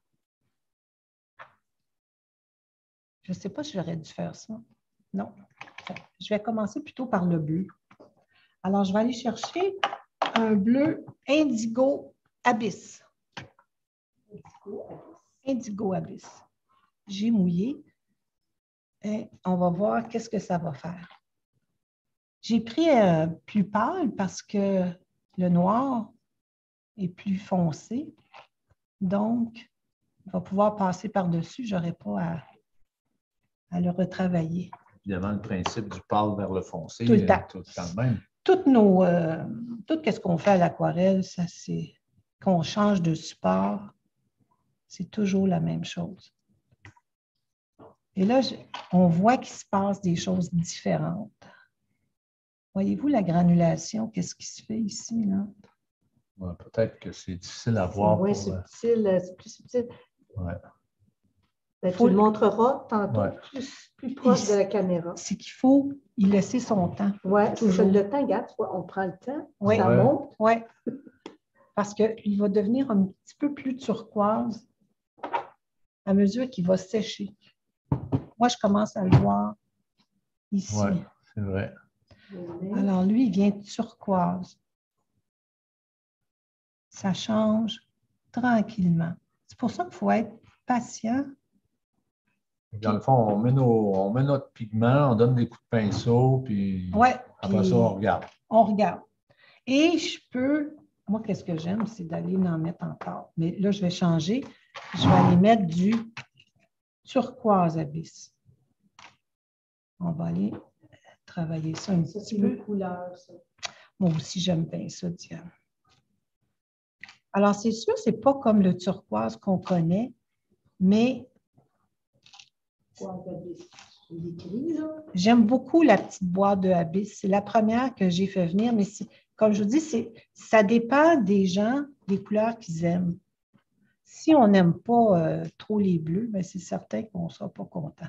Je ne sais pas si j'aurais dû faire ça. Non. Je vais commencer plutôt par le bleu. Alors, je vais aller chercher un bleu indigo abyss. Indigo abyss. J'ai mouillé. Et on va voir qu'est-ce que ça va faire. J'ai pris euh, plus pâle parce que le noir est plus foncé. Donc, il va pouvoir passer par-dessus. Je n'aurai pas à, à le retravailler. Évidemment, le principe du pâle vers le foncé. Tout le temps. Tout le temps même. Toutes nos, euh, tout ce qu'on fait à l'aquarelle, ça c'est qu'on change de support, c'est toujours la même chose. Et là, je, on voit qu'il se passe des choses différentes. Voyez-vous la granulation, qu'est-ce qui se fait ici, là? Ouais, peut-être que c'est difficile à voir. C'est moins pour, subtil, c'est plus subtil. Ouais. Ben, Faut- tu le montreras tantôt Ouais. plus, plus proche Il- de la caméra. C'est qu'il faut y laisser son temps. Oui, c'est ça, Toujours. le temps, regarde, tu vois, on prend le temps, Ouais. ça Ouais. monte. Oui, parce qu'il va devenir un petit peu plus turquoise à mesure qu'il va sécher. Moi, je commence à le voir ici. Oui, c'est vrai. Alors, lui, il vient turquoise. Ça change tranquillement. C'est pour ça qu'il faut être patient. Dans le fond, on met, nos, on met notre pigment, on donne des coups de pinceau, puis Ouais, après puis ça, on regarde. on regarde. Et je peux, moi, qu'est-ce que j'aime, c'est d'aller en mettre encore. Mais là, je vais changer. Je vais aller mettre du turquoise abyss. On va aller travailler ça un Ça, c'est petit peu. une couleur, ça. Moi aussi, j'aime bien ça, Diane. Alors, c'est sûr, ce n'est pas comme le turquoise qu'on connaît, mais j'aime beaucoup la petite boîte de Abyss. C'est la première que j'ai fait venir, mais comme je vous dis, ça dépend des gens, des couleurs qu'ils aiment. Si on n'aime pas euh, trop les bleus, c'est certain qu'on ne sera pas content.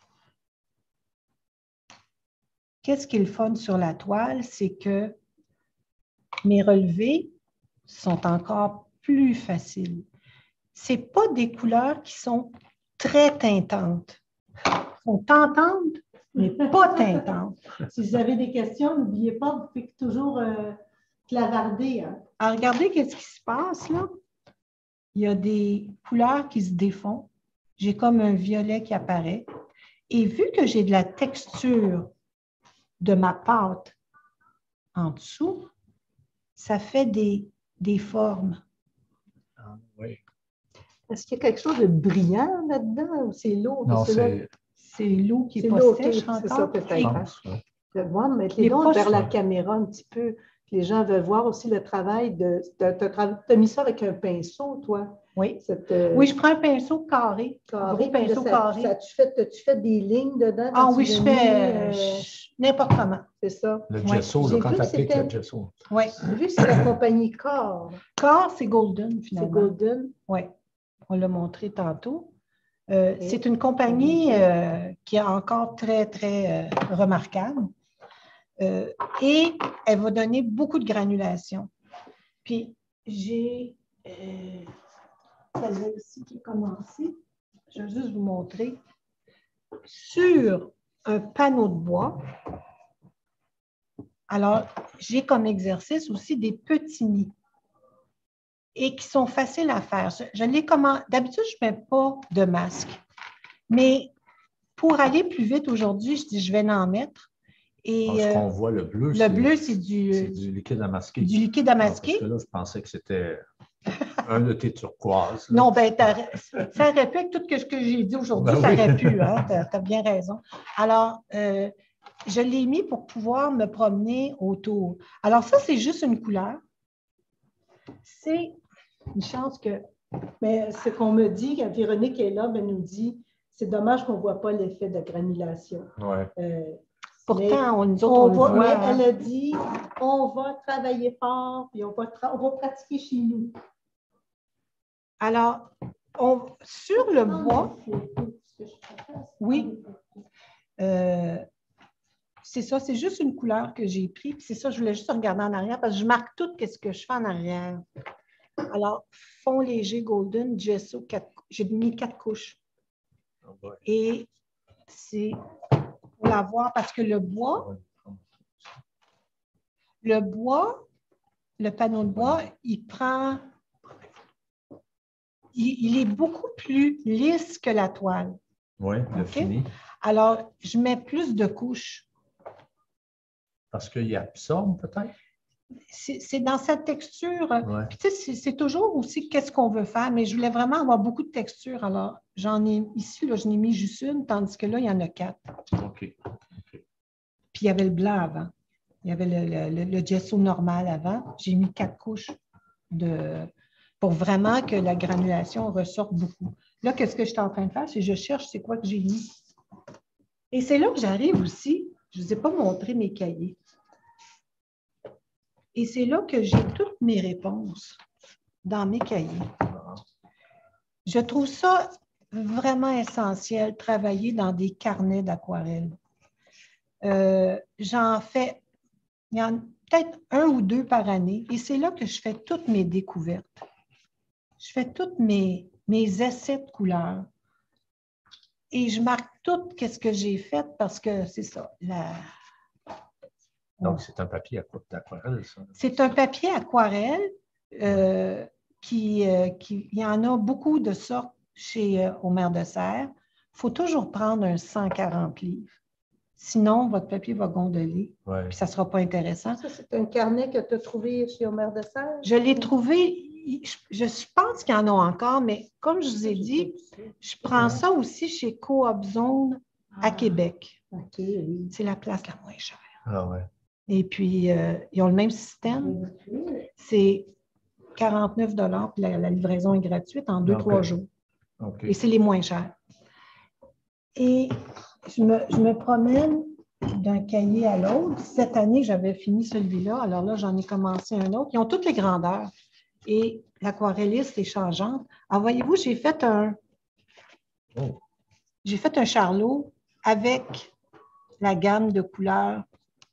Qu'est-ce qui est le fun sur la toile? C'est que mes relevés sont encore plus faciles. Ce n'est pas des couleurs qui sont très teintantes. Elles sont tentantes, mais pas teintantes. Si vous avez des questions, n'oubliez pas, vous pouvez toujours euh, clavarder. Hein. Alors, regardez qu'est-ce qui se passe là. Il y a des couleurs qui se défont. J'ai comme un violet qui apparaît. Et vu que j'ai de la texture de ma pâte en dessous, ça fait des, des formes. Ah, oui. Est-ce qu'il y a quelque chose de brillant là-dedans ou c'est l'eau? Non, c'est C'est l'eau qui est C'est pas l'eau, sèche ok, encore. c'est ça, peut-être. Et- pense, ouais. Je vois, mettre Il est les dons pas vers la sûr. caméra un petit peu. Les gens veulent voir aussi le travail de. Tu as mis ça avec un pinceau, toi. Oui. Cette, euh, Oui, je prends un pinceau carré. Un carré, gros puis là, pinceau ça- carré. ça- tu fais, tu fais des lignes dedans. Ah quand oui, tu je l'as fais mis, euh, euh, n'importe comment. c'est ça. Le Ouais. gesso, J'ai là, quand vu tu que appliques c'était- le gesso. Oui. J'ai vu que c'est la compagnie Core. Corps, c'est golden, C'est finalement. Golden. Oui. On l'a montré tantôt. Euh, Et- c'est une compagnie euh, qui est encore très, très euh, remarquable. Euh, et elle va donner beaucoup de granulation. Puis, j'ai euh, celle-là aussi qui a commencé. Je vais juste vous montrer. Sur un panneau de bois, alors, j'ai comme exercice aussi des petits nids et qui sont faciles à faire. Je, je les commande. D'habitude, je ne mets pas de masque. Mais pour aller plus vite aujourd'hui, je dis je vais en mettre. Et Parce euh, qu'on voit le bleu. le bleu, c'est du, c'est du liquide à masquer. du liquide à Ah, masquer. parce que là, je pensais que c'était un de tes turquoises. là. Non, ben, ça aurait pu avec tout ce que j'ai dit aujourd'hui, Ben ça oui. aurait pu, hein, tu as bien raison. Alors, euh, je l'ai mis pour pouvoir me promener autour. Alors, ça, c'est juste une couleur. C'est une chance que... Mais ce qu'on me dit, quand Véronique est là, elle nous dit c'est dommage qu'on ne voit pas l'effet de granulation. Ouais. Euh, Pourtant, mais on, nous autres, on, on le va, voit. mais hein. elle a dit on va travailler fort, puis on va, tra- on va pratiquer chez nous. Alors, on, sur le bois, oui, euh, c'est ça, c'est juste une couleur que j'ai pris. Puis c'est ça, je voulais juste regarder en arrière parce que je marque tout ce que je fais en arrière. Alors, fond léger golden, gesso, quatre, j'ai mis quatre couches. Oh boy. Et c'est pour la voir parce que le bois, le bois, le panneau de bois, il prend, il, il est beaucoup plus lisse que la toile. Oui, le OK? fini. Alors, je mets plus de couches. Parce qu'il absorbe peut-être. C'est c'est dans cette texture. Ouais. Puis, tu sais, c'est- c'est toujours aussi qu'est-ce qu'on veut faire, mais je voulais vraiment avoir beaucoup de texture. Alors, j'en ai ici, là, je n'ai mis juste une, tandis que là, il y en a quatre. OK. Puis, il y avait le blanc avant. Il y avait le, le, le gesso normal avant. J'ai mis quatre couches de, pour vraiment que la granulation ressorte beaucoup. Là, qu'est-ce que je suis en train de faire? C'est que je cherche c'est quoi que j'ai mis. Et c'est là que j'arrive aussi. Je ne vous ai pas montré mes cahiers. Et c'est là que j'ai toutes mes réponses dans mes cahiers. Je trouve ça vraiment essentiel, travailler dans des carnets d'aquarelle. Euh, j'en fais, il y en a peut-être un ou deux par année, et c'est là que je fais toutes mes découvertes. Je fais tous mes, mes essais de couleurs. Et je marque tout ce que j'ai fait parce que c'est ça. La... Donc, c'est un papier d'aquarelle, ça? C'est un papier aquarelle euh, qui, euh, qui, il y en a beaucoup de sortes chez euh, Omer de Serre. Il faut toujours prendre un cent quarante livres. Sinon, votre papier va gondoler. Ouais. Puis ça ne sera pas intéressant. Ça, c'est un carnet que tu as trouvé chez Omer de Serre? Je l'ai trouvé, je, je pense qu'il y en a encore, mais comme je vous ai dit, je prends ça aussi chez Coop Zone à Ah, Québec. OK, oui. C'est la place la moins chère. Ah ouais. Et puis, euh, ils ont le même système. C'est quarante-neuf dollars, puis la, la livraison est gratuite en deux, trois Okay. jours. Okay. Et c'est les moins chers. Et je me, je me promène d'un cahier à l'autre. Cette année, j'avais fini celui-là. Alors là, j'en ai commencé un autre. Ils ont toutes les grandeurs. Et l'aquarelliste est changeante. Alors, voyez-vous, j'ai fait un... Oh. J'ai fait un charlot avec la gamme de couleurs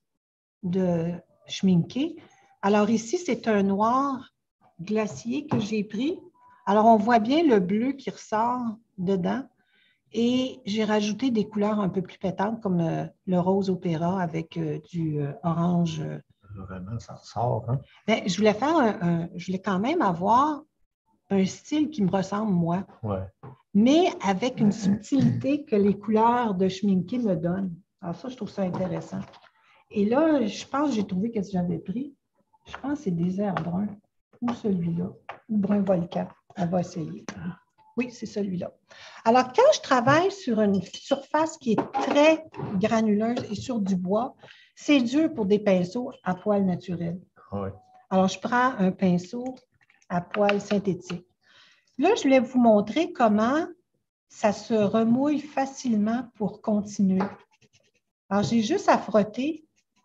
de Schminke. Alors ici, c'est un noir glacier que j'ai pris. Alors, on voit bien le bleu qui ressort dedans. Et j'ai rajouté des couleurs un peu plus pétantes, comme euh, le rose opéra avec euh, du euh, orange. Vraiment, ça ressort, hein? Bien, je voulais faire un, un, je voulais quand même avoir un style qui me ressemble, moi. Ouais. Mais avec une subtilité que les couleurs de Schminke me donnent. Alors ça, je trouve ça intéressant. Et là, je pense que j'ai trouvé ce que j'avais pris. Je pense que c'est Désert brun ou celui-là, ou brun volcan. On va essayer. Oui, c'est celui-là. Alors, quand je travaille sur une surface qui est très granuleuse et sur du bois, c'est dur pour des pinceaux à poils naturels. Ouais. Alors, je prends un pinceau à poils synthétiques. Là, je voulais vous montrer comment ça se remouille facilement pour continuer. Alors, j'ai juste à frotter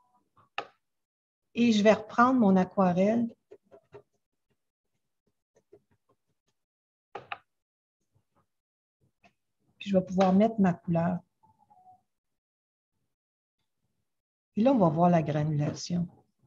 et je vais reprendre mon aquarelle. Puis, je vais pouvoir mettre ma couleur. Et là, on va voir la granulation.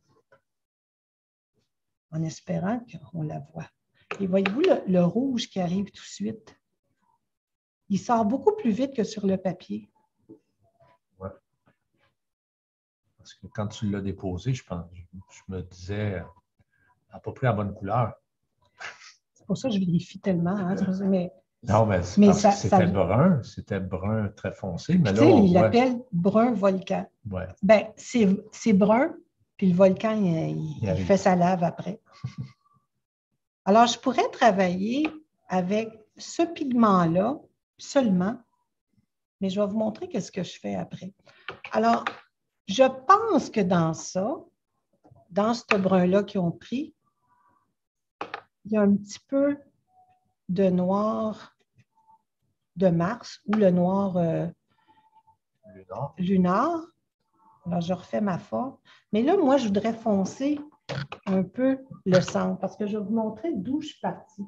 En espérant qu'on la voit. Et voyez-vous le, le rouge qui arrive tout de suite? Il sort beaucoup plus vite que sur le papier. Ouais. Parce que quand tu l'as déposé, je, pense, je, je me disais, elle n'a pas pris la bonne couleur. C'est pour ça que je vérifie tellement. Hein, mais non, mais, mais parce ça, que c'était ça... brun, c'était brun très foncé. Mais tu là, sais, on il voit... l'appelle brun volcan. Ouais. Ben, c'est brun, puis le volcan, il, il, il fait sa lave après. Alors, je pourrais travailler avec ce pigment-là seulement, mais je vais vous montrer ce que je fais après. Alors, je pense que dans ça, dans ce brun-là qu'ils ont pris, il y a un petit peu de noir de Mars ou le noir euh, lunar. lunar. Alors, je refais ma forme. Mais là, moi, je voudrais foncer un peu le centre parce que je vais vous montrer d'où je suis partie.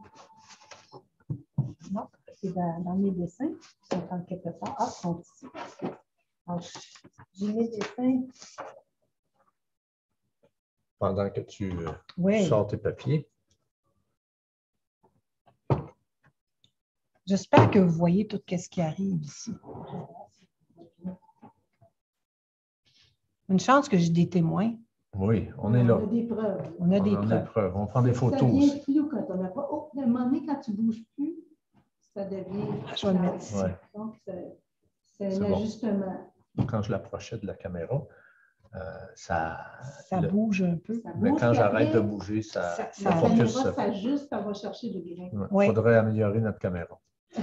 C'est dans, dans mes dessins. Ils sont en quelque part. Ah, ils sont ici. J'ai mes dessins. Pendant que tu oui. sors tes papiers. J'espère que vous voyez tout ce qui arrive ici. Une chance que j'ai des témoins. Oui, on est là. On a des preuves. On a on des a preuves. des preuves. On prend des photos. Ça devient aussi. flou quand on n'a pas. Oh, à un moment donné, quand tu ne bouges plus, ça devient. Je vais le mettre ici. Ouais. Donc, c'est un bon. ajustement. Quand je l'approchais de la caméra, euh, ça. Ça le... bouge un peu. Ça Mais bouge, quand j'arrête après, de bouger, ça. ça, ça la focus. caméra s'ajuste, on va chercher le grain. Il oui. faudrait améliorer notre caméra.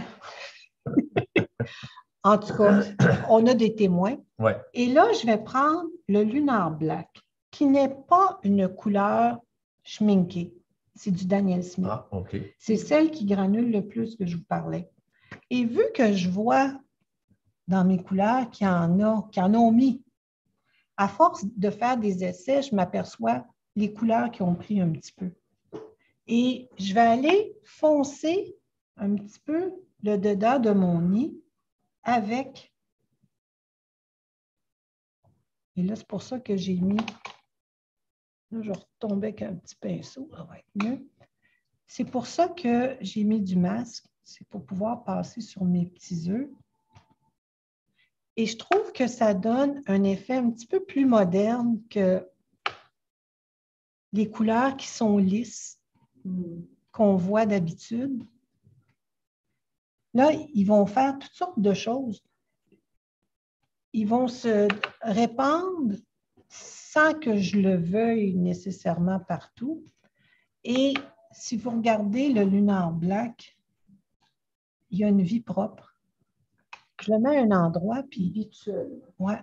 En tout cas, on a des témoins. Ouais. Et là, je vais prendre le Lunar Black, qui n'est pas une couleur schminkée. C'est du Daniel Smith. Ah, OK. C'est celle qui granule le plus que je vous parlais. Et vu que je vois dans mes couleurs qu'il y en a, qui en ont mis, à force de faire des essais, je m'aperçois les couleurs qui ont pris un petit peu. Et je vais aller foncer un petit peu le dedans de mon nid avec... Et là, c'est pour ça que j'ai mis... Là, je retombais avec un petit pinceau, ça va être mieux. C'est pour ça que j'ai mis du masque. C'est pour pouvoir passer sur mes petits œufs. Et je trouve que ça donne un effet un petit peu plus moderne que les couleurs qui sont lisses, qu'on voit d'habitude. Là, ils vont faire toutes sortes de choses. Ils vont se répandre sans que je le veuille nécessairement partout. Et si vous regardez le lunar black, il y a une vie propre. Je le mets à un endroit, puis... Habituel. Ouais.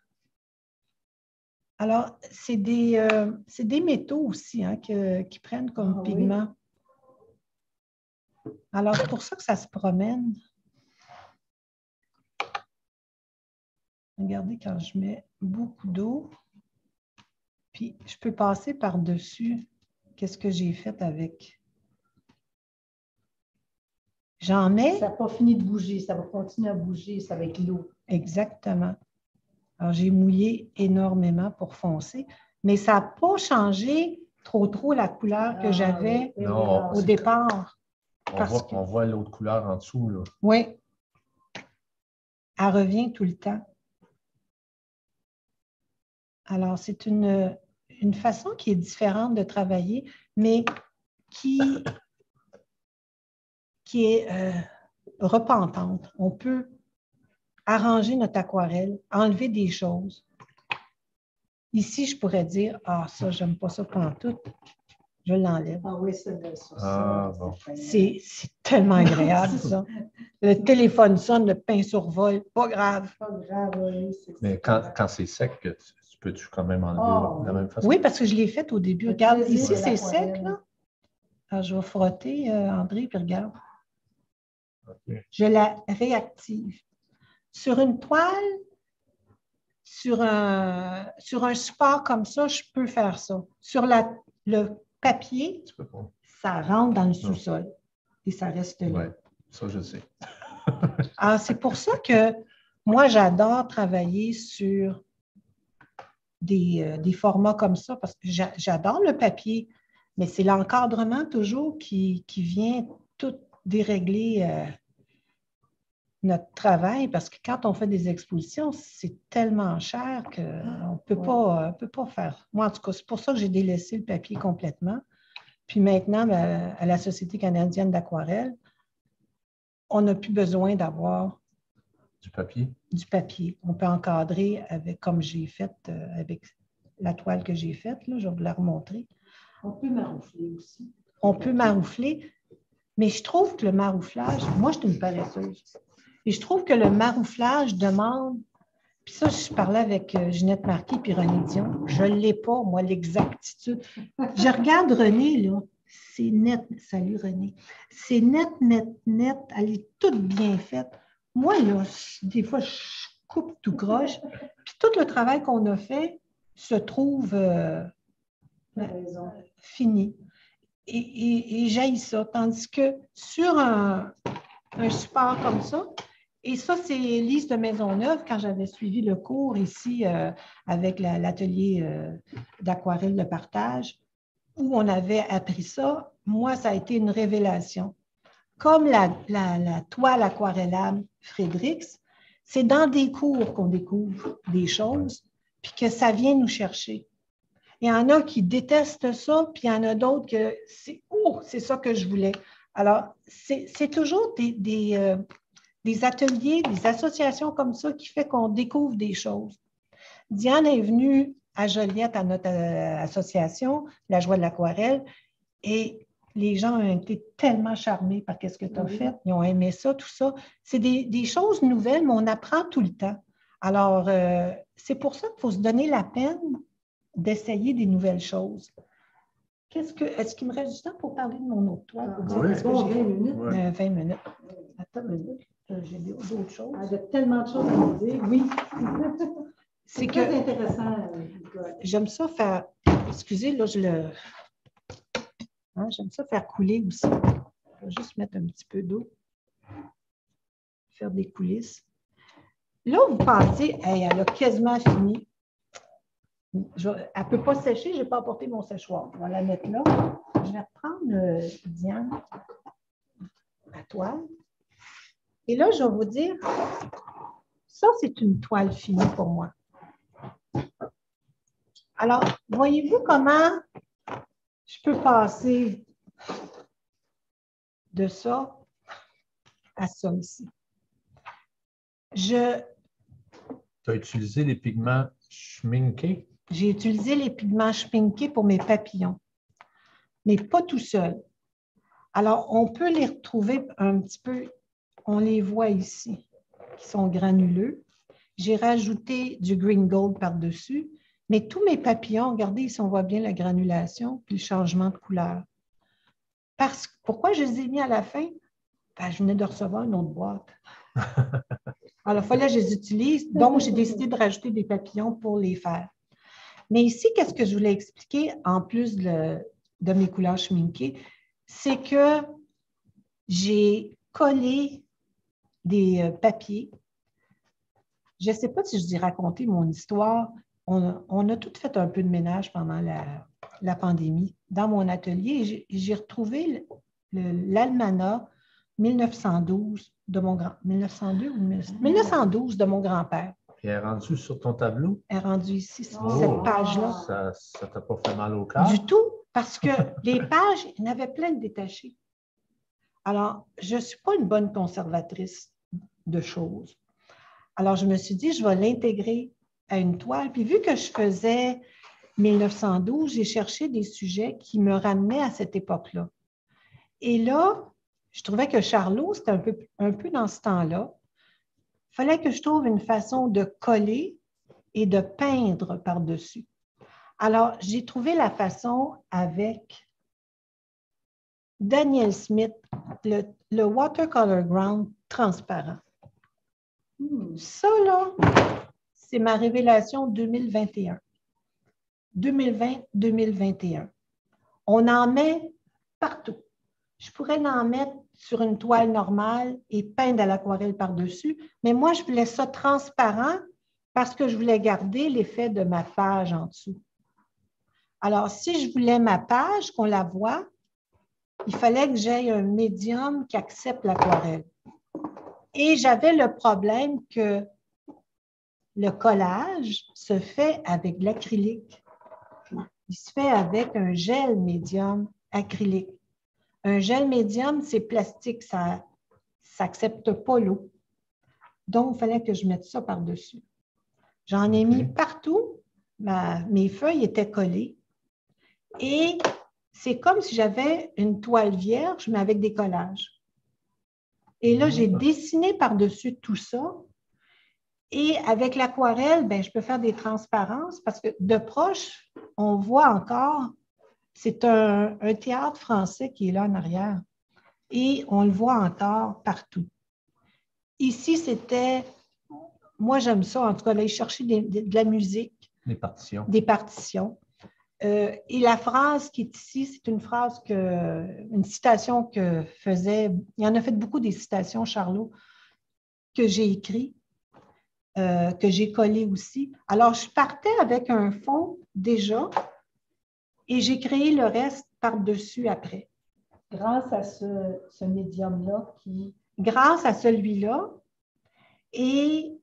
Alors, c'est des, euh, c'est des métaux aussi hein, que, qui prennent comme Ah, pigment. Oui. Alors, c'est pour ça que ça se promène. Regardez quand je mets beaucoup d'eau, puis je peux passer par-dessus qu'est-ce que j'ai fait avec. J'en mets. Ça n'a pas fini de bouger, ça va continuer à bouger, ça va être l'eau. Exactement. Alors, j'ai mouillé énormément pour foncer, mais ça n'a pas changé trop, trop la couleur que ah, j'avais oui, au départ. On voit, que... on voit l'autre couleur en dessous. Là. Oui. Elle revient tout le temps. Alors, c'est une, une façon qui est différente de travailler, mais qui, qui est euh, repentante. On peut arranger notre aquarelle, enlever des choses. Ici, je pourrais dire, ah, ça, j'aime pas ça pantoute. Je l'enlève. Ah oui, c'est ça. Ah, bon. C'est tellement agréable, ça. Le téléphone sonne, le pain survole, pas grave. Pas grave, oui. Mais quand, quand c'est sec, tu peux-tu quand même enlever oh, de la même façon? Oui, parce que je l'ai fait au début. Regarde, ici, c'est sec, là. Alors, je vais frotter, euh, André, puis regarde. Okay. Je la réactive. Sur une toile, sur un, sur un support comme ça, je peux faire ça. Sur la, le papier, ça rentre dans le sous-sol et ça reste là. Oui, ça, je sais. Alors, c'est pour ça que moi, j'adore travailler sur des, euh, des formats comme ça parce que j'adore le papier, mais c'est l'encadrement toujours qui, qui vient tout dérégler euh, notre travail parce que quand on fait des expositions, c'est tellement cher qu'on ne peut, ouais. peut pas faire. Moi, en tout cas, c'est pour ça que j'ai délaissé le papier complètement. Puis maintenant, ben, à la Société canadienne d'aquarelle, on n'a plus besoin d'avoir du papier. Du papier. On peut encadrer avec, comme j'ai fait euh, avec la toile que j'ai faite. Là, je vais vous la remontrer. On peut maroufler aussi. On peut maroufler, mais je trouve que le marouflage, moi, je suis une paresseuse. Et je trouve que le marouflage demande, puis ça, je parlais avec Ginette Marquis puis René Dion, je ne l'ai pas, moi, l'exactitude. Je regarde René, là, c'est net, salut René, c'est net, net, net, elle est toute bien faite. Moi, là, des fois, je coupe tout croche, puis tout le travail qu'on a fait se trouve euh, fini. Et, et, et j'haïs ça, tandis que sur un, un support comme ça, et ça, c'est Lise de Maisonneuve, quand j'avais suivi le cours ici euh, avec l'atelier la, euh, d'aquarelle de partage, où on avait appris ça, moi, ça a été une révélation. Comme la, la, la toile aquarellable Fredericks, c'est dans des cours qu'on découvre des choses, puis que ça vient nous chercher. Il y en a qui détestent ça, puis il y en a d'autres que c'est oh, c'est ça que je voulais. Alors, c'est toujours des... des euh, des ateliers, des associations comme ça qui fait qu'on découvre des choses. Diane est venue à Joliette à notre euh, association, La Joie de l'Aquarelle, et les gens ont été tellement charmés par ce que tu as oui. fait. Ils ont aimé ça, tout ça. C'est des, des choses nouvelles, mais on apprend tout le temps. Alors, euh, c'est pour ça qu'il faut se donner la peine d'essayer des nouvelles choses. Qu'est-ce que, est-ce qu'il me reste du temps pour parler de mon autre toile? Ah, oui, bon, vingt minutes. Euh, vingt minutes. Attends une minute. J'ai d'autres choses. Il y a tellement de choses à vous dire. Oui. C'est très que, intéressant. J'aime ça faire... Excusez, là, je le... Hein, j'aime ça faire couler aussi. Je vais juste mettre un petit peu d'eau. faire des coulisses. Là, vous pensez, hey, elle a quasiment fini. Je, elle ne peut pas sécher, je n'ai pas apporté mon séchoir. On va la mettre là. Je vais reprendre, euh, Diane, la toile. Et là, je vais vous dire, ça, c'est une toile finie pour moi. Alors, voyez-vous comment je peux passer de ça à ça ici. Je... Tu as utilisé les pigments schminkés? J'ai utilisé les pigments schminkés pour mes papillons, mais pas tout seul. Alors, on peut les retrouver un petit peu, on les voit ici, qui sont granuleux. J'ai rajouté du green gold par-dessus, mais tous mes papillons, regardez ici, on voit bien la granulation puis le changement de couleur. Parce, pourquoi je les ai mis à la fin? Ben, je venais de recevoir une autre boîte. Alors, il fallait que je les utilise, donc j'ai décidé de rajouter des papillons pour les faire. Mais ici, qu'est-ce que je voulais expliquer en plus de, de mes couleurs schminkées? C'est que j'ai collé des papiers. Je ne sais pas si je dis raconter mon histoire. On, on a tout fait un peu de ménage pendant la, la pandémie. Dans mon atelier, j'ai retrouvé l'almanach mille neuf cent douze de mon grand mille neuf cent deux ou mille neuf cent douze de mon grand-père. Elle est rendue sur ton tableau? Elle est rendue ici, sur Oh, cette page-là. Ça ne t'a pas fait mal au cœur? Du tout, parce que les pages, il y en avait plein de détachés. Alors, je ne suis pas une bonne conservatrice de choses. Alors, je me suis dit, je vais l'intégrer à une toile. Puis, vu que je faisais mille neuf cent douze, j'ai cherché des sujets qui me ramenaient à cette époque-là. Et là, je trouvais que Charlot, c'était un peu, un peu dans ce temps-là. Il fallait que je trouve une façon de coller et de peindre par-dessus. Alors, j'ai trouvé la façon avec Daniel Smith, le, le Watercolor Ground transparent. Ça, là, c'est ma révélation deux mille vingt et un. deux mille vingt deux mille vingt et un. On en met partout. Je pourrais en mettre sur une toile normale et peindre à l'aquarelle par-dessus, mais moi, je voulais ça transparent parce que je voulais garder l'effet de ma page en dessous. Alors, si je voulais ma page, qu'on la voit, il fallait que j'aie un médium qui accepte l'aquarelle. Et j'avais le problème que le collage se fait avec de l'acrylique. Il se fait avec un gel médium acrylique. Un gel médium, c'est plastique, ça n'accepte pas l'eau. Donc, il fallait que je mette ça par-dessus. J'en ai mis partout. Ma, mes feuilles étaient collées. Et c'est comme si j'avais une toile vierge, mais avec des collages. Et là, j'ai dessiné par-dessus tout ça. Et avec l'aquarelle, ben, je peux faire des transparences parce que de proche, on voit encore, c'est un, un théâtre français qui est là en arrière. Et on le voit encore partout. Ici, c'était, moi j'aime ça, en tout cas, aller chercher des, de, de la musique. Des partitions. Des partitions. Euh, et la phrase qui est ici, c'est une phrase que, une citation que faisait, il en a fait beaucoup des citations, Charlot, que j'ai écrit, euh, que j'ai collé aussi. Alors, je partais avec un fond déjà et j'ai créé le reste par-dessus après. Grâce à ce, ce médium-là qui... Grâce à celui-là. Et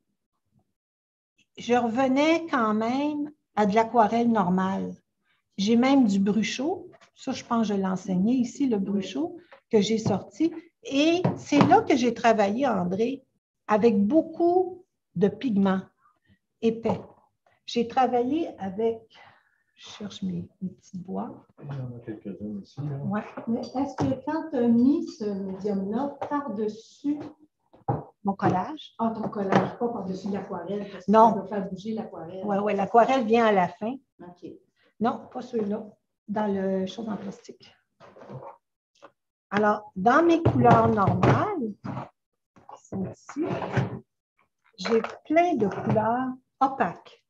je revenais quand même à de l'aquarelle normale. J'ai même du bruchot. Ça, je pense que je l'ai enseigné ici, le bruchot que j'ai sorti. Et c'est là que j'ai travaillé, André, avec beaucoup de pigments épais. J'ai travaillé avec... Je cherche mes, mes petites boîtes. Il y en a quelques-unes ici. Ouais. Mais est-ce que quand tu as mis ce médium-là par-dessus... Mon collage? Ah, ton collage, pas par-dessus l'aquarelle, parce que non. ça doit faire bouger l'aquarelle. Oui, oui, l'aquarelle vient à la fin. OK. Non, pas celui-là, dans le chose en plastique. Alors, dans mes couleurs normales, ici, j'ai plein de couleurs opaques.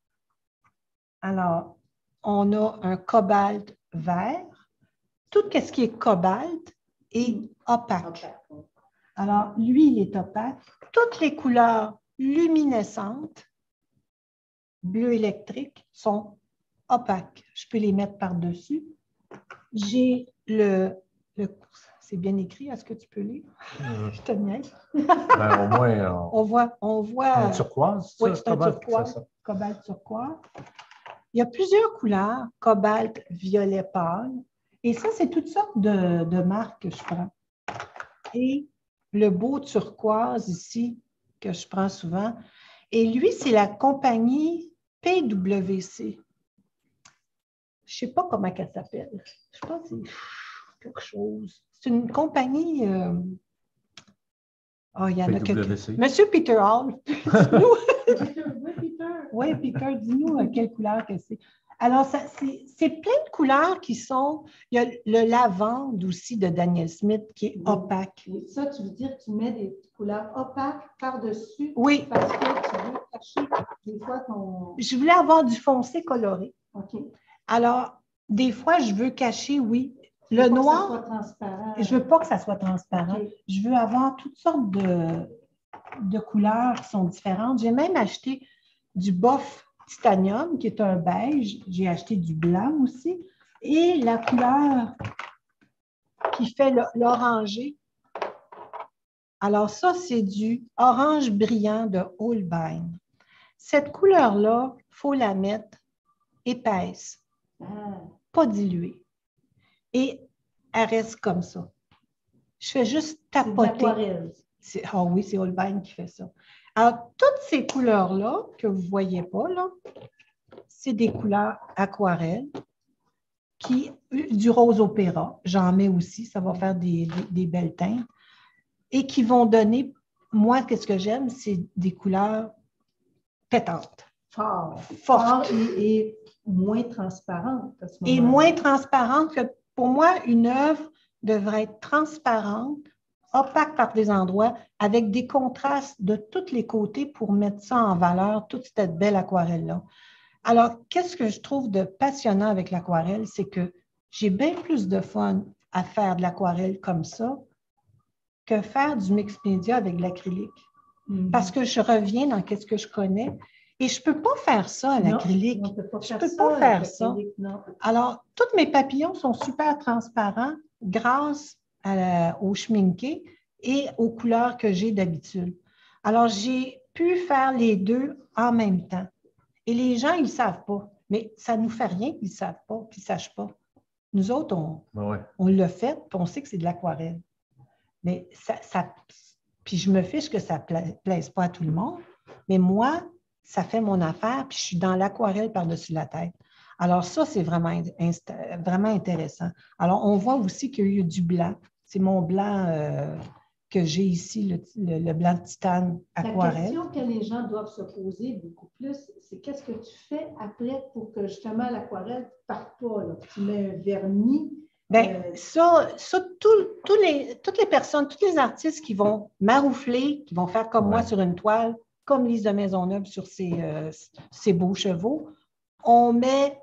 Alors, on a un cobalt vert. Tout ce qui est cobalt est opaque. Alors, lui, il est opaque. Toutes les couleurs luminescentes, bleu électrique, sont opaques. Je peux les mettre par-dessus. J'ai le, le c'est bien écrit, est-ce que tu peux lire? Euh, Je te niaise. ben, au moins, on, On voit, on voit. en turquoise. Oui, ça, c'est un cobalt, turquoise, c'est ça. cobalt turquoise. Il y a plusieurs couleurs, cobalt, violet pâle. Et ça, c'est toutes sortes de, de marques que je prends. Et le beau turquoise ici, que je prends souvent. Et lui, c'est la compagnie P W C. Je ne sais pas comment elle s'appelle. Je pense que c'est quelque chose. C'est une compagnie... Euh... Oh, il y en a quelques... Monsieur Peter Hall, oui, Peter, dis-nous euh, quelle couleur que c'est. Alors, c'est plein de couleurs qui sont... Il y a le lavande aussi de Daniel Smith qui est oui. opaque. Oui, ça, tu veux dire que tu mets des couleurs opaques par-dessus? Oui. Parce que tu veux cacher des fois ton... Je voulais avoir du foncé coloré. OK. Alors, des fois, je veux cacher, oui, tu le veux noir. Que ça soit transparent. Je ne veux pas que ça soit transparent. Okay. Je veux avoir toutes sortes de, de couleurs qui sont différentes. J'ai même acheté du bof titanium, qui est un beige. J'ai acheté du blanc aussi. Et la couleur qui fait l'orangé. Alors, ça, c'est du orange brillant de Holbein. Cette couleur-là, il faut la mettre épaisse, ah. pas diluée. Et elle reste comme ça. Je fais juste tapoter. Ah oui, c'est Holbein qui fait ça. Alors, toutes ces couleurs-là que vous ne voyez pas, là, c'est des couleurs aquarelles, qui, du rose opéra. J'en mets aussi, ça va faire des, des, des belles teintes. Et qui vont donner, moi, qu'est-ce que j'aime, c'est des couleurs pétantes. Fort. Fortes. Fort et, et moins transparentes. Et moins transparentes que, pour moi, une œuvre devrait être transparente, opaque par des endroits, avec des contrastes de tous les côtés pour mettre ça en valeur, toute cette belle aquarelle-là. Alors, qu'est-ce que je trouve de passionnant avec l'aquarelle, c'est que j'ai bien plus de fun à faire de l'aquarelle comme ça que faire du mix média avec de l'acrylique. Mm-hmm. Parce que je reviens dans ce que je connais et je ne peux pas faire ça à l'acrylique. Je ne peux pas faire, pas faire ça. Non. Alors, tous mes papillons sont super transparents grâce à la, au schminké et aux couleurs que j'ai d'habitude. Alors, j'ai pu faire les deux en même temps. Et les gens, ils ne savent pas. Mais ça ne nous fait rien qu'ils ne savent pas, qu'ils ne sachent pas. Nous autres, on, ouais. on l'a fait, puis on sait que c'est de l'aquarelle. Mais ça, ça, puis je me fiche que ça ne pla plaise pas à tout le monde. Mais moi, ça fait mon affaire, puis je suis dans l'aquarelle par-dessus la tête. Alors ça, c'est vraiment, vraiment intéressant. Alors, on voit aussi qu'il y a eu du blanc. C'est mon blanc euh, que j'ai ici, le, le, le blanc de titane aquarelle. La question que les gens doivent se poser beaucoup plus, c'est qu'est-ce que tu fais après pour que justement l'aquarelle ne parte pas, là? Tu mets un vernis. Bien, euh... ça, ça tout, tout les, toutes les personnes, tous les artistes qui vont maroufler, qui vont faire comme ouais. moi sur une toile, comme Lise de Maisonneuve sur ses, euh, ses beaux chevaux, on met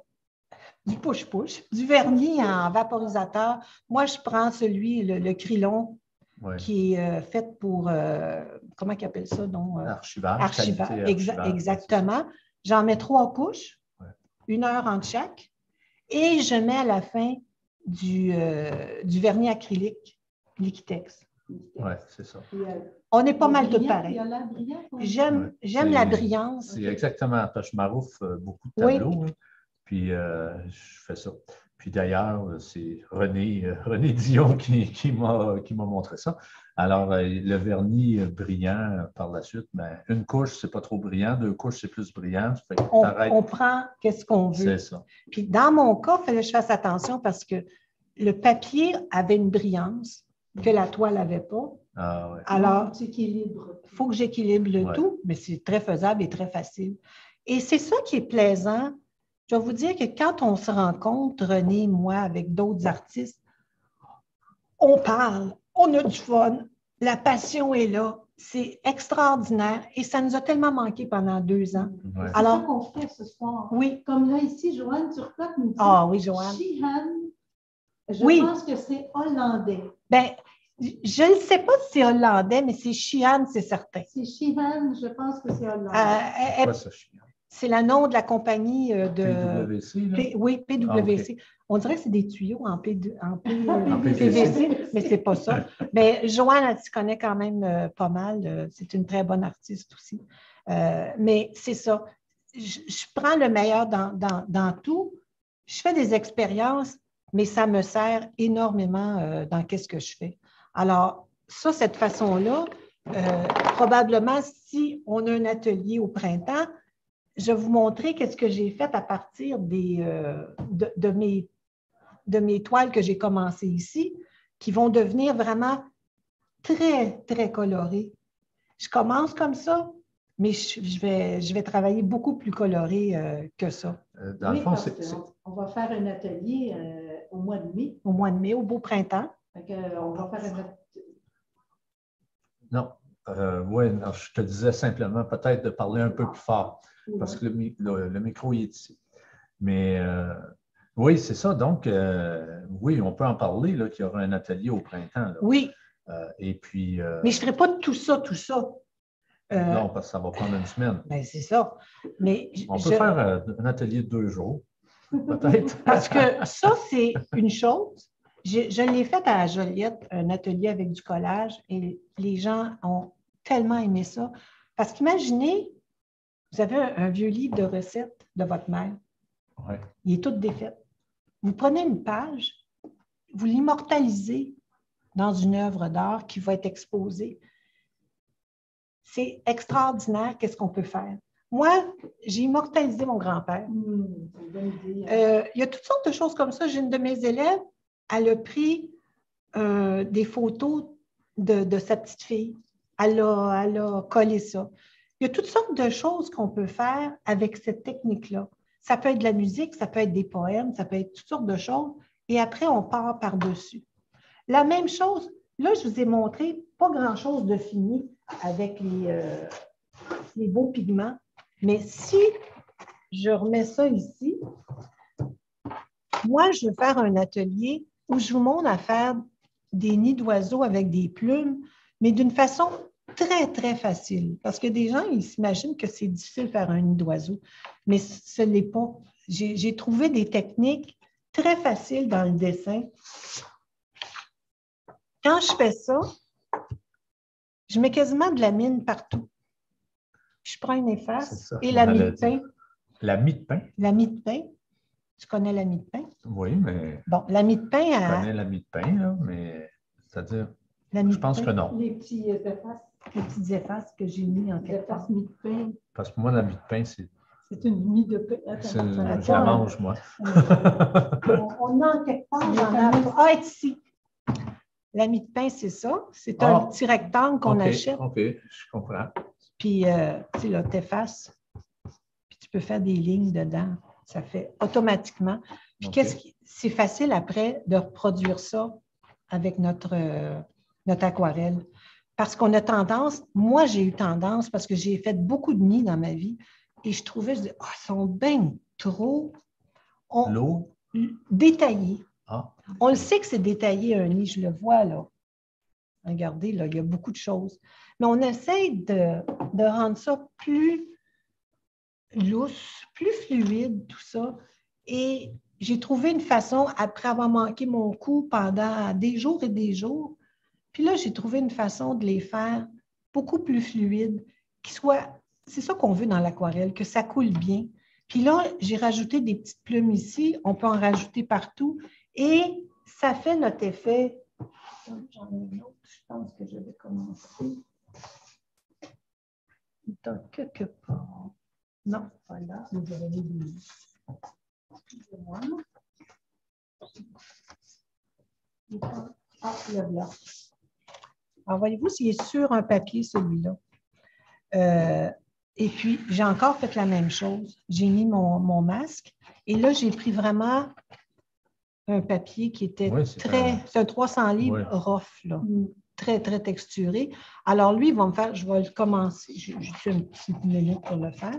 du push-push, du vernis en vaporisateur. Moi, je prends celui, le, le Krylon, ouais. qui est euh, fait pour, euh, comment ils appellent ça? Donc, euh, archivage. Archivage, exa archivage, exactement. J'en mets trois couches, ouais. une heure entre chaque, et je mets à la fin du, euh, du vernis acrylique Liquitex. Oui, c'est ça. On est pas mal tout pareil. J'aime ouais. la brillance. C'est exactement, parce que je maroufle beaucoup de tableaux, oui. hein, puis euh, je fais ça. Puis d'ailleurs, c'est René, euh, René Dion qui, qui m'a montré ça. Alors, euh, le vernis brillant euh, par la suite, ben, une couche, c'est pas trop brillant, deux couches, c'est plus brillant. Fait que on, on prend qu'est-ce qu'on veut. C'est ça. Puis dans mon cas, il fallait que je fasse attention parce que le papier avait une brillance que la toile n'avait pas. Ah, ouais. Alors, il faut que j'équilibre le ouais. tout, mais c'est très faisable et très facile. Et c'est ça qui est plaisant. Je vais vous dire que quand on se rencontre, René, moi, avec d'autres artistes, on parle, on a du fun, la passion est là, c'est extraordinaire et ça nous a tellement manqué pendant deux ans. Ouais. C'est ça qu'on fait ce soir. Oui. Comme là, ici, Joanne Turcotte nous dit ah, oui, Joanne. Sheehan, je oui. pense que c'est hollandais. Bien, Je ne sais pas si c'est hollandais, mais c'est Sheehan, c'est certain. C'est Sheehan, je pense que c'est hollandais. Euh, C'est quoi ça, Sheehan? C'est le nom de la compagnie de... P W C, là? P, oui, P W C. Ah, okay. On dirait que c'est des tuyaux en, P, en, P, En P V C, mais ce n'est pas ça. Mais Joanne, elle s'y connaît quand même euh, pas mal. C'est une très bonne artiste aussi. Euh, mais c'est ça. Je, je prends le meilleur dans, dans, dans tout. Je fais des expériences, mais ça me sert énormément euh, dans qu'est-ce que je fais. Alors, ça, cette façon-là, euh, probablement, si on a un atelier au printemps, je vais vous montrer qu'est-ce que j'ai fait à partir des, euh, de, de, mes, de mes toiles que j'ai commencées ici, qui vont devenir vraiment très, très colorées. Je commence comme ça, mais je, je, vais, je vais travailler beaucoup plus coloré euh, que ça. Euh, dans oui, le fond, c'est... On, on va faire un atelier euh, au mois de mai. Au mois de mai, au beau printemps. Donc, euh, on va faire un atelier. Non, euh, oui, non, je te disais simplement peut-être de parler un peu plus fort. Parce que le, le, le micro il est ici. Mais euh, oui, c'est ça. Donc, euh, oui, on peut en parler, là, qu'il y aura un atelier au printemps. Là. Oui. Euh, et puis. Euh, mais je ne ferai pas tout ça, tout ça. Euh, non, parce que ça va prendre une semaine. Ben, c'est ça. Mais on je, peut faire euh, un atelier de deux jours, peut-être. Parce que ça, c'est une chose. Je, je l'ai fait à Joliette, un atelier avec du collage, et les gens ont tellement aimé ça. Parce qu'imaginez, vous avez un, un vieux livre de recettes de votre mère. Ouais. Il est tout défait. Vous prenez une page, vous l'immortalisez dans une œuvre d'art qui va être exposée. C'est extraordinaire, qu'est-ce qu'on peut faire. Moi, j'ai immortalisé mon grand-père. Mmh, euh, il y a toutes sortes de choses comme ça. J'ai une de mes élèves, elle a pris euh, des photos de, de sa petite fille. Elle a, elle a collé ça. Il y a toutes sortes de choses qu'on peut faire avec cette technique-là. Ça peut être de la musique, ça peut être des poèmes, ça peut être toutes sortes de choses. Et après, on part par-dessus. La même chose, là, je vous ai montré pas grand-chose de fini avec les, euh, les beaux pigments. Mais si je remets ça ici, moi, je vais faire un atelier où je vous montre à faire des nids d'oiseaux avec des plumes, mais d'une façon très, très facile. Parce que des gens, ils s'imaginent que c'est difficile de faire un nid d'oiseau, mais ce n'est pas. J'ai trouvé des techniques très faciles dans le dessin. Quand je fais ça, je mets quasiment de la mine partout. Je prends une efface ça, et la mie de pain. La mie de pain? La mie de pain. Tu connais la mie de pain? Oui, mais... Bon, la mie de pain... Je à... connais la mie de pain, là, mais c'est-à-dire... Je pense que non. Les petits effaces. Les petites effaces que j'ai mis en quelque part. Mie de pain. Parce que moi, la mie de pain, c'est... C'est une mie de pain. Attends, je la mange, moi. on, on a en quelque part dans la... Ah, ici. La mie de pain, c'est ça. C'est un oh, petit rectangle qu'on okay, achète. OK, je comprends. Puis, euh, tu sais, là, tu effaces. Puis, tu peux faire des lignes dedans. Ça fait automatiquement. Puis, okay. qu'est-ce qui... c'est facile après de reproduire ça avec notre, euh, notre aquarelle. Parce qu'on a tendance, moi, j'ai eu tendance, parce que j'ai fait beaucoup de nids dans ma vie, et je trouvais, je disais, oh, ils sont bien trop on... détaillés. Ah. On le sait que c'est détaillé un nid, je le vois là. Regardez, là, il y a beaucoup de choses. Mais on essaie de, de rendre ça plus lousse, plus fluide, tout ça. Et j'ai trouvé une façon, après avoir manqué mon coup pendant des jours et des jours, puis là, j'ai trouvé une façon de les faire beaucoup plus fluides, qui soit, c'est ça qu'on veut dans l'aquarelle, que ça coule bien. Puis là, j'ai rajouté des petites plumes ici, on peut en rajouter partout, et ça fait notre effet. J'en ai une autre, je pense que je vais commencer. Dans quelque part. Non, voilà, vous avez les deux. Excusez-moi. Ah, le blanc. Alors, voyez-vous s'il est sur un papier, celui-là. Euh, et puis, j'ai encore fait la même chose. J'ai mis mon, mon masque. Et là, j'ai pris vraiment un papier qui était oui, très... C'est un trois cents livres oui. rough, là. Mm. Très, très texturé. Alors, lui, il va me faire... Je vais le commencer. J'ai juste une petite minute pour le faire.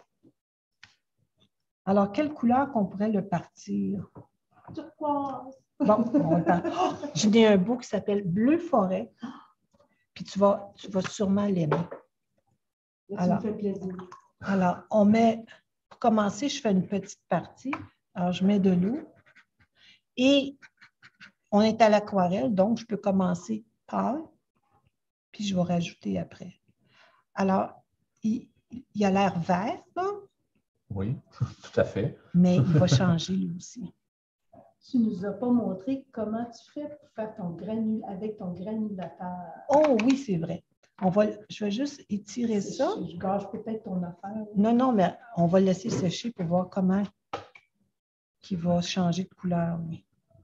Alors, quelle couleur qu'on pourrait le partir? Turquoise. Bon, on parle. Oh, j'en ai un beau qui s'appelle Bleu Forêt. Puis tu vas, tu vas sûrement l'aimer. Là, tu Alors, me fais plaisir. Alors, on met, pour commencer, je fais une petite partie. Alors, je mets de l'eau. Et on est à l'aquarelle, donc je peux commencer pâle, puis je vais rajouter après. Alors, il, il a l'air vert, là, Oui, tout à fait. mais il va changer lui aussi. Tu ne nous as pas montré comment tu fais pour faire ton granul avec ton granulateur. Oh oui, c'est vrai. On va, je vais juste étirer C'est- ça. Je, je gâche peut-être ton affaire. Non, non, mais on va le laisser sécher pour voir comment il va changer de couleur, lui.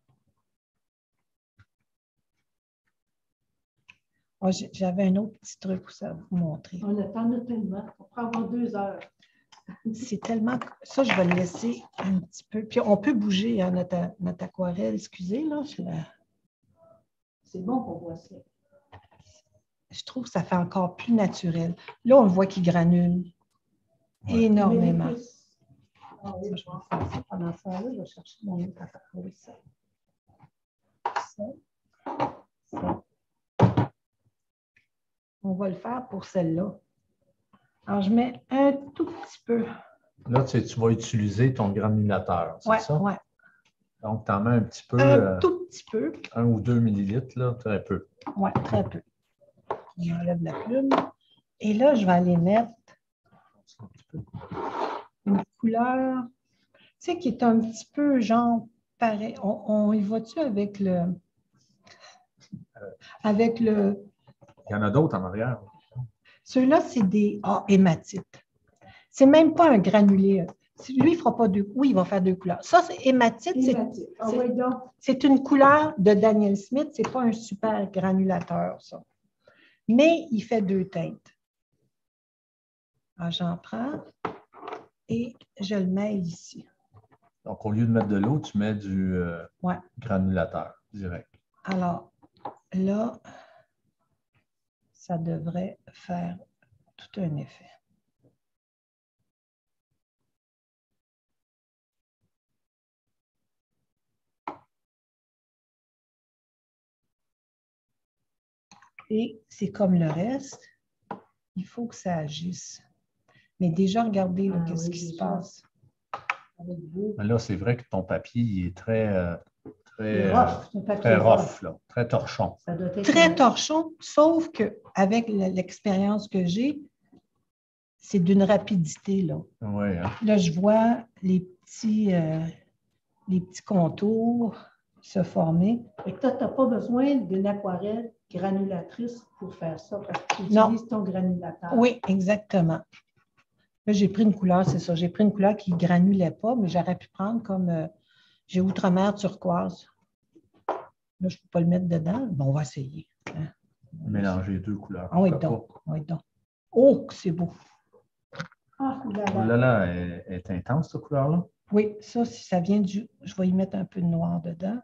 Oh, j'ai- j'avais un autre petit truc pour ça, vous montrer. On attend tellement. On pourrait avoir deux heures. C'est tellement... Ça, je vais le laisser un petit peu. Puis on peut bouger hein, notre, notre aquarelle. Excusez, là. Je, la... C'est bon qu'on voit ça. je trouve que ça fait encore plus naturel. Là, on le voit qu'il granule Ouais. énormément. Mais plus- Ah oui, je vais faire ça. Pendant ça, là, je vais chercher mon autre affaire. Oui, ça. Ça. Ça. On va le faire pour celle-là. Alors, je mets un tout petit peu. Là, tu, tu vas utiliser ton granulateur, c'est Ouais, ça? ouais. Donc, tu en mets un petit peu, Un euh, tout petit peu. un ou deux millilitres, là, très peu. Oui, très peu. On enlève la plume. Et là, je vais aller mettre Un petit peu. une couleur, tu sais, qui est un petit peu genre pareil. On, on y va-tu avec le. Avec le. Il y en a d'autres en arrière. Ceux-là, c'est des ah, hématites. C'est même pas un granulé. Lui, il ne fera pas deux. Oui, il va faire deux couleurs. Ça, c'est hématite. c'est- Hématite. Ah c'est- oui, donc. C'est une couleur de Daniel Smith. Ce n'est pas un super granulateur, ça. Mais il fait deux teintes. Alors, j'en prends et je le mets ici. Donc, au lieu de mettre de l'eau, tu mets du euh, Ouais. granulateur direct. Alors, là, ça devrait faire tout un effet. Et c'est comme le reste, il faut que ça agisse. Mais déjà, regardez là, Ah qu'est-ce oui, qui se déjà. passe. Avec vous. Mais là, c'est vrai que ton papier, il est très, euh, très, C'est euh, rough, c'est un papier très rough. rough, là, très torchon. Ça doit être Très un- torchon, sauf qu'avec l'expérience que j'ai, c'est d'une rapidité. Là. Oui, hein? Là, je vois les petits, euh, les petits contours se former. Fait que toi, tu n'as pas besoin d'une aquarelle granulatrice pour faire ça parce que tu Non. utilises ton granulateur. Oui, exactement. Là, j'ai pris une couleur, c'est ça. J'ai pris une couleur qui ne granulait pas, mais j'aurais pu prendre comme euh, j'ai Outre-mer turquoise. Là, je ne peux pas le mettre dedans. Bon, on va essayer. Hein. Mélanger deux couleurs. Ah oui, Pourquoi donc. Oui, donc. Oh, que c'est beau. Ah, là, pas? Oh là. là là, elle elle est intense, cette couleur-là. Oui, ça, si ça vient du... Je vais y mettre un peu de noir dedans.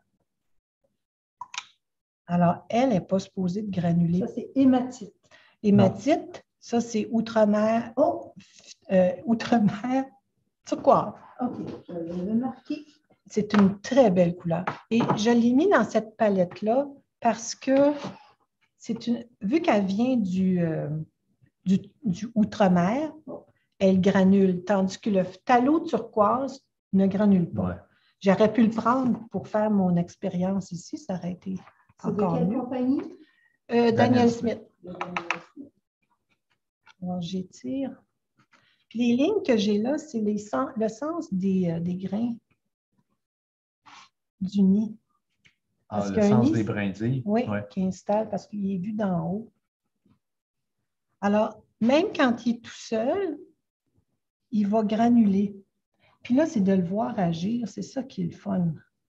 Alors, elle n'est pas supposée de granuler. Ça, c'est hématite. Hématite, ça, c'est Outre-mer. Oh, euh, Outre-mer turquoise. OK, je vais le marquer. C'est une très belle couleur. Et je l'ai mis dans cette palette-là parce que c'est une, vu qu'elle vient du, euh, du, du Outre-mer, elle granule, tandis que le phthalo turquoise ne granule pas. Ouais. J'aurais pu le prendre pour faire mon expérience ici, ça aurait été C'est de encore quelle mieux. compagnie? Euh, Daniel, Daniel Smith. De Daniel Smith. Alors, j'étire. Puis les lignes que j'ai là, c'est les sens, le sens des, euh, des grains du nid. Ah, Parce le qu'un sens nid, des brindilles. oui, Ouais. qui installe parce qu'il est vu d'en haut. Alors, même quand il est tout seul, il va granuler. Puis là, c'est de le voir agir. C'est ça qui est le fun.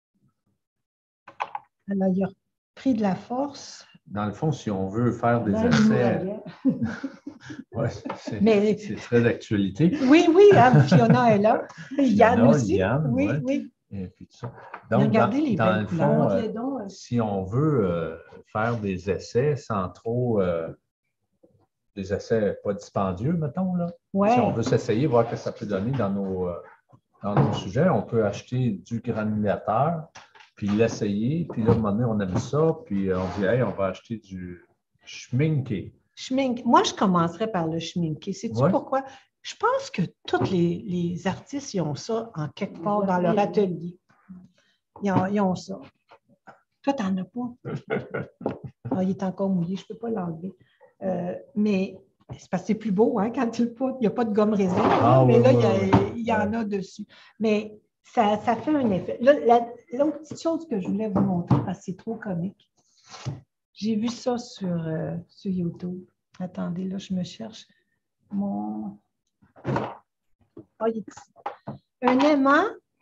Alors, il a pris de la force. Dans le fond, si on veut faire des Dans le essais, ouragan. ouais, c'est Mais- c'est très d'actualité. Oui, oui, hein, Fiona est là. Yann Fiona, aussi. Yann, oui, ouais. oui. Et puis tout ça. Mais Donc, regardez dans, les dans belles le couleurs. fond, Montre-les euh, donc, euh, si on veut euh, faire des essais sans trop, euh, des essais pas dispendieux, mettons, là. Ouais. Si on veut s'essayer, voir ce que ça peut donner dans nos, euh, dans nos sujets, on peut acheter du granulateur puis l'essayer. Puis là, à un moment donné, on aime ça. Puis on dit, hey, on va acheter du schminké. Schmink. Moi, je commencerais par le schminké. Sais-tu Ouais. pourquoi? Je pense que tous les, les artistes, ils ont ça en quelque part dans leur atelier. Ils ont, ils ont ça. Toi, tu n'en as pas. Ah, il est encore mouillé, je ne peux pas l'enlever. Euh, mais c'est parce que c'est plus beau hein, quand tu le poudres. Il n'y a pas de gomme raisin. Ah, mais oui, là, oui, il y, a, oui. il y en a dessus. Mais ça, ça fait un effet. Là, la, l'autre petite chose que je voulais vous montrer, parce que c'est trop comique. J'ai vu ça sur, euh, sur YouTube. Attendez, là, je me cherche. Mon. Ah, il est ici. Un aimant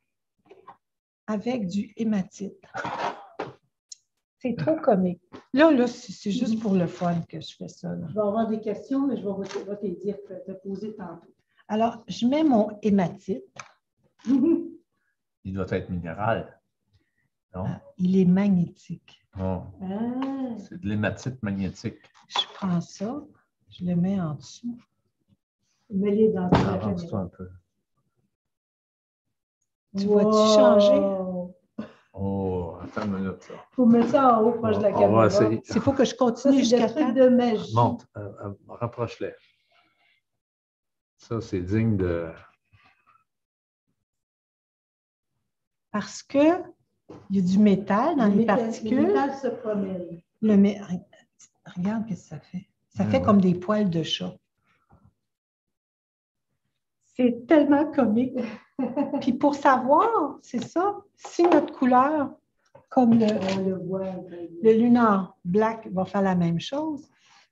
avec du hématite. C'est trop comique. Là, là, c'est juste pour le fun que je fais ça. Là. Je vais avoir des questions, mais je vais te, vais te dire, te poser tantôt. Alors, je mets mon hématite. Il doit être minéral. Non? Ah, il est magnétique. Non. Ah. C'est de l'hématite magnétique. Je prends ça, je le mets en dessous. Mets-les dans la Avance-toi caméra. un peu. Tu Wow. vas-tu changer? Oh, attends une minute. Il faut mettre ça en haut, proche de la On va caméra. essayer. C'est faut que je Ça, continue c'est jusqu'à des trucs temps. de magie. Monte, euh, euh, rapproche-les. Ça, c'est digne de... Parce que il y a du métal dans Le les métal- particules. Le métal se promène. Le mé- Regarde ce que ça fait. Ça Ouais, fait ouais. comme des poils de chat. C'est tellement comique. Puis pour savoir, c'est ça, si notre couleur, comme le, On le voit. le lunar black va faire la même chose,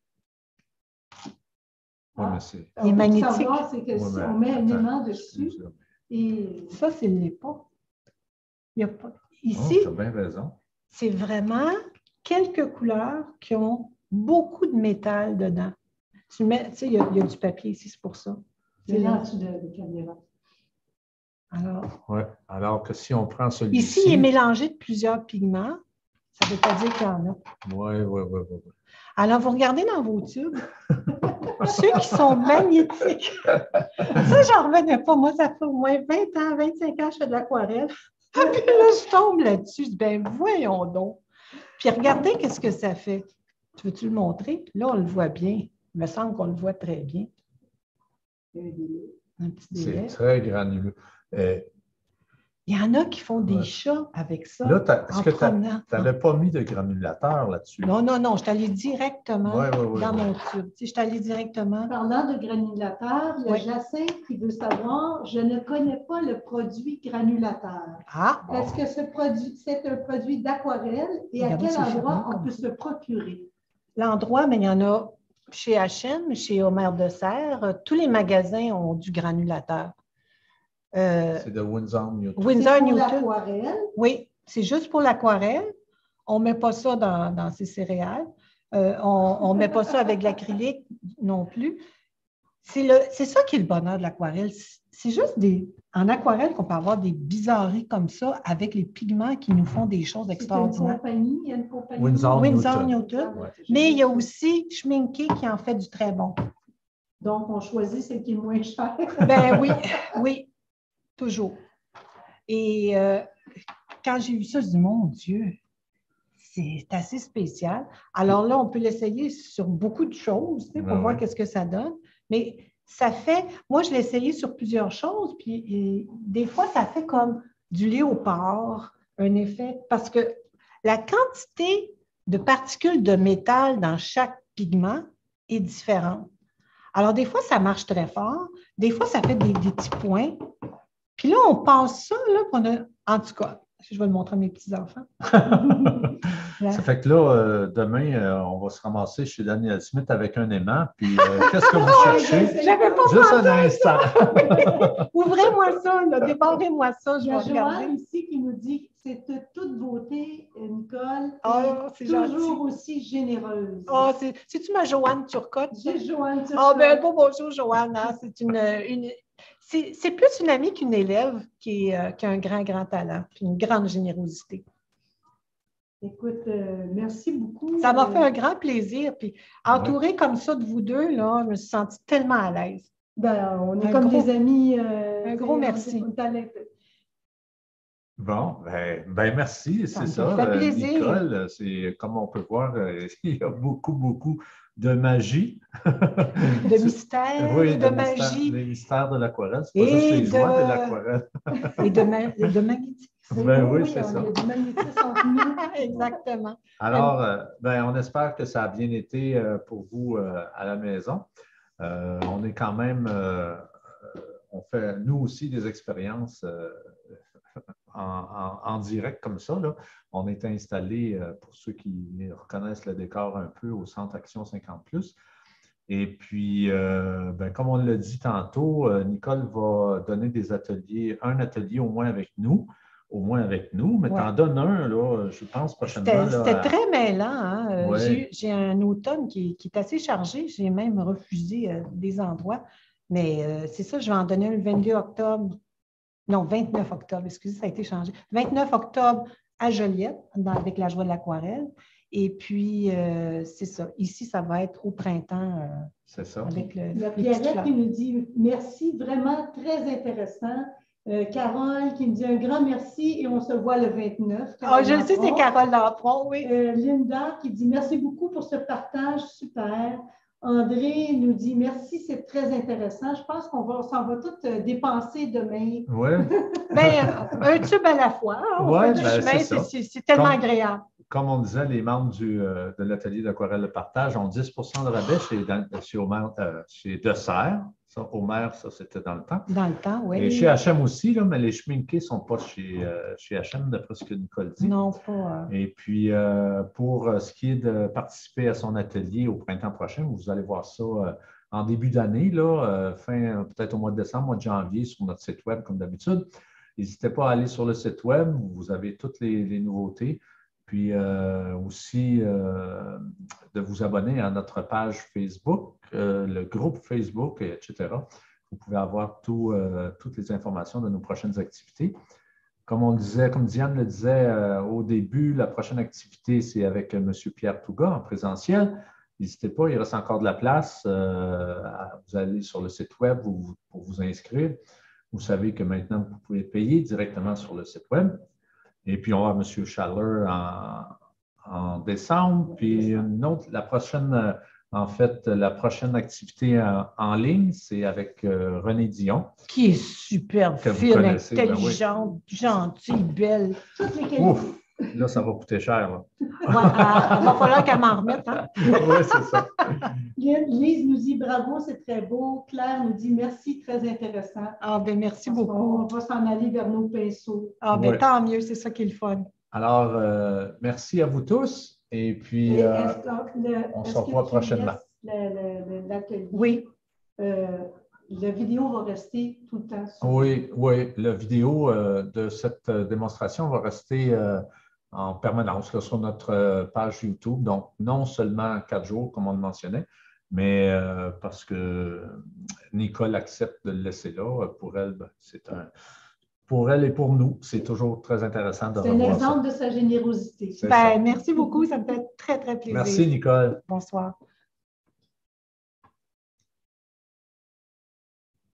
Ouais, mais c'est... Il est magnétique. Ce qu'il faut savoir, c'est que Ouais, si mais on met un attends, aimant dessus, excuse-moi. et ça, c'est le pas. Il y a pas. Oh, Ici, tu as bien raison. c'est vraiment quelques couleurs qui ont beaucoup de métal dedans. Tu mets, tu sais, il y, a, il y a du papier ici, c'est pour ça. c'est là en dessous de la caméra. Alors, Ouais. Alors que si on prend celui-ci... ici, il est mélangé de plusieurs pigments. Ça ne veut pas dire qu'il y en a. Oui, oui, oui, oui. Alors, vous regardez dans vos tubes, ceux qui sont magnétiques. Ça, j'en revenais pas. Moi, ça fait au moins vingt ans, vingt-cinq ans que je fais de l'aquarelle. Puis là, je tombe là-dessus. Je dis, ben voyons donc. Puis regardez qu'est-ce que ça fait. Tu veux-tu le montrer? Là, on le voit bien. Il me semble qu'on le voit très bien. Un petit C'est délai. très granuleux. Euh, Il y en a qui font des Ouais. chats avec ça. là, t'as- est-ce en que tu promenant. n'avais pas mis de granulateur là-dessus? Non, non, non. Je suis allée directement Ouais, ouais, ouais, dans ouais. mon tube. Tu sais, je suis allée directement. Parlant de granulateur, il y a Oui. Jacinthe qui veut savoir, je ne connais pas le produit granulateur. Ah! Bon. Est-ce que ce produit, c'est un produit d'aquarelle et à Regardez, quel c'est endroit fermé on comme peut ça. se procurer? L'endroit, mais il y en a chez H et M, chez Homer de Serre. Tous les magasins ont du granulateur. Euh, C'est de Windsor Newton. Windsor C'est pour Newton. l'aquarelle. Oui, c'est juste pour l'aquarelle. On ne met pas ça dans, dans ces céréales. Euh, on ne met pas ça avec de l'acrylique non plus. C'est le- c'est ça qui est le bonheur de l'aquarelle. C'est juste des, en aquarelle qu'on peut avoir des bizarreries comme ça avec les pigments qui nous font des choses C'est une extraordinaires. compagnie, il y a une compagnie. Windsor Windsor Newton. Newton. Ouais. Mais il y a aussi Schminké qui en fait du très bon. Donc, on choisit celle qui est moins chère. Ben oui, oui, toujours. Et euh, quand j'ai vu ça, je dis, mon Dieu, c'est assez spécial. Alors là, on peut l'essayer sur beaucoup de choses tu sais, pour Ah voir oui. qu'est-ce que ça donne. Mais ça fait, moi, je l'ai essayé sur plusieurs choses, puis et, des fois, ça fait comme du léopard, un effet, parce que la quantité de particules de métal dans chaque pigment est différente. Alors, des fois, ça marche très fort. Des fois, ça fait des, des petits points. Puis là, on passe ça, là, puis on a, en tout cas, je vais le montrer à mes petits-enfants. Ça fait que là, euh, demain, euh, on va se ramasser chez Daniel Smith avec un aimant. Puis, euh, qu'est-ce que vous cherchez? J'avais pas Juste pensé. un instant. Ouvrez-moi ça, là, débarrez-moi ça, je Il y vais a regarder. Joanne ici qui nous dit que c'est de toute beauté, Nicole, Oh, c'est et toujours gentil. aussi généreuse. Oh, c'est- c'est-tu ma Joanne Turcotte? ça? C'est Joanne. tu Oh, sais. ben, bon bonjour, Joanne. hein. C'est une, une c'est c'est plus une amie qu'une élève qui, est, euh, qui a un grand, grand talent, puis une grande générosité. Écoute, euh, merci beaucoup. Ça m'a Euh, fait un grand plaisir. Puis, entourée comme ça de vous deux, là, je me suis sentie tellement à l'aise. ben, on est Un comme gros- des amis. euh, un tu gros sais, merci. on est- on est à l'int- Bon, ben, ben merci, Ça c'est me ça. fait euh, plaisir. Nicole, c'est comme on peut voir, euh, il y a beaucoup, beaucoup de magie. De C'est- mystère Oui, et de de mystère, magie les mystères de l'aquarelle. C'est pas juste et les joies de de, l'aquarelle. et de, ma- de magnétisme. Ben oui, oui, c'est il ça. y a du magnétisme entre nous. Exactement. Alors, euh, ben, on espère que ça a bien été euh, pour vous euh, à la maison. Euh, on est quand même, euh, euh, on fait nous aussi des expériences euh, en, en- en direct comme ça, là. On est installé, euh, pour ceux qui reconnaissent le décor un peu, au Centre Action cinquante plus. Et puis, euh, ben, comme on l'a dit tantôt, euh, Nicole va donner des ateliers, un atelier au moins avec nous, au moins avec nous, mais tu en Ouais. donnes un, là, je pense, prochainement. C'était Là, c'était à- très mêlant. Hein? Euh, Ouais. J'ai eu- j'ai un automne qui, qui est assez chargé. J'ai même refusé euh, des endroits. Mais euh, c'est ça, je vais en donner un le vingt-deux octobre. Non, vingt-neuf octobre, excusez, ça a été changé. vingt-neuf octobre à Joliette, dans- avec la joie de l'aquarelle. Et puis, euh, c'est ça. Ici, ça va être au printemps euh, C'est ça. avec le, Il y a les petites Pierrette fleurs. qui nous dit merci, vraiment très intéressant. Euh, Carole qui me dit un grand merci et on se voit le vingt-neuf. Ah, je le sais, c'est Lampron. Carole Lampron, oui. Euh, Linda qui dit merci beaucoup pour ce partage, super. André nous dit merci, c'est très intéressant. Je pense qu'on va, on s'en va tout euh, dépenser demain. Oui, Bien, un tube à la fois. Hein, on Ouais, fait du ben, chemin, c'est c'est ça. c'est- c'est tellement Comme- agréable. comme on disait, les membres du, euh, de l'atelier d'aquarelle de partage ont dix pour cent de rabais chez, dans- chez, Homer, euh, chez Dessert. Ça, Homer, ça, c'était dans le temps. Dans le temps, oui. Et chez H et M aussi, là, mais les schminkés ne sont pas chez, euh, chez H et M, d'après ce que Nicole dit. Non, pas. euh, Et puis, euh, pour euh, ce qui est de participer à son atelier au printemps prochain, vous allez voir ça euh, en début d'année, là, euh, fin, peut-être au mois de décembre, mois de janvier, sur notre site web, comme d'habitude. N'hésitez pas à aller sur le site web, vous avez toutes les, les nouveautés. Puis euh, aussi euh, de vous abonner à notre page Facebook, euh, le groupe Facebook, et cetera. Vous pouvez avoir tout, euh, toutes les informations de nos prochaines activités. Comme on disait, comme Diane le disait euh, au début, la prochaine activité, c'est avec M. Pierre Touga en présentiel. N'hésitez pas, il reste encore de la place. Euh, vous allez sur le site web vous, pour vous inscrire. Vous savez que maintenant, vous pouvez payer directement sur le site web. Et puis, on va M. Schaller en, en décembre. Puis, une autre, la prochaine, euh, en fait, la prochaine activité en, en ligne, c'est avec euh, René Dion. Qui est super Que vous fine, connaissez, ben oui. intelligente, gentille, belle. Toutes les qualités. Ouf! Là, ça va coûter cher. Là. Ouais, ah, il va falloir qu'elle m'en remette. Hein? Oui, c'est ça. Lise nous dit bravo, c'est très beau. Claire nous dit merci, très intéressant. Ah, ben merci On beaucoup. va s'en aller vers nos pinceaux. Ah, ben Ouais. tant mieux, c'est ça qui est le fun. Alors, euh, merci à vous tous. Et puis, Et euh, est-ce que le- on est-ce se revoit que tu prochainement. laisses le- le- L'atelier. Oui, Euh, la vidéo va rester tout le temps sur. oui, oui, la vidéo euh, de cette euh, démonstration va rester euh, en permanence là, sur notre euh, page YouTube. Donc, non seulement quatre jours, comme on le mentionnait, mais euh, parce que Nicole accepte de le laisser là. Pour elle, ben, c'est un. Pour elle et pour nous, c'est toujours très intéressant de C'est un revoir ça. exemple de sa générosité. C'est ben ça. merci beaucoup, ça me fait très, très plaisir. Merci, Nicole. Bonsoir.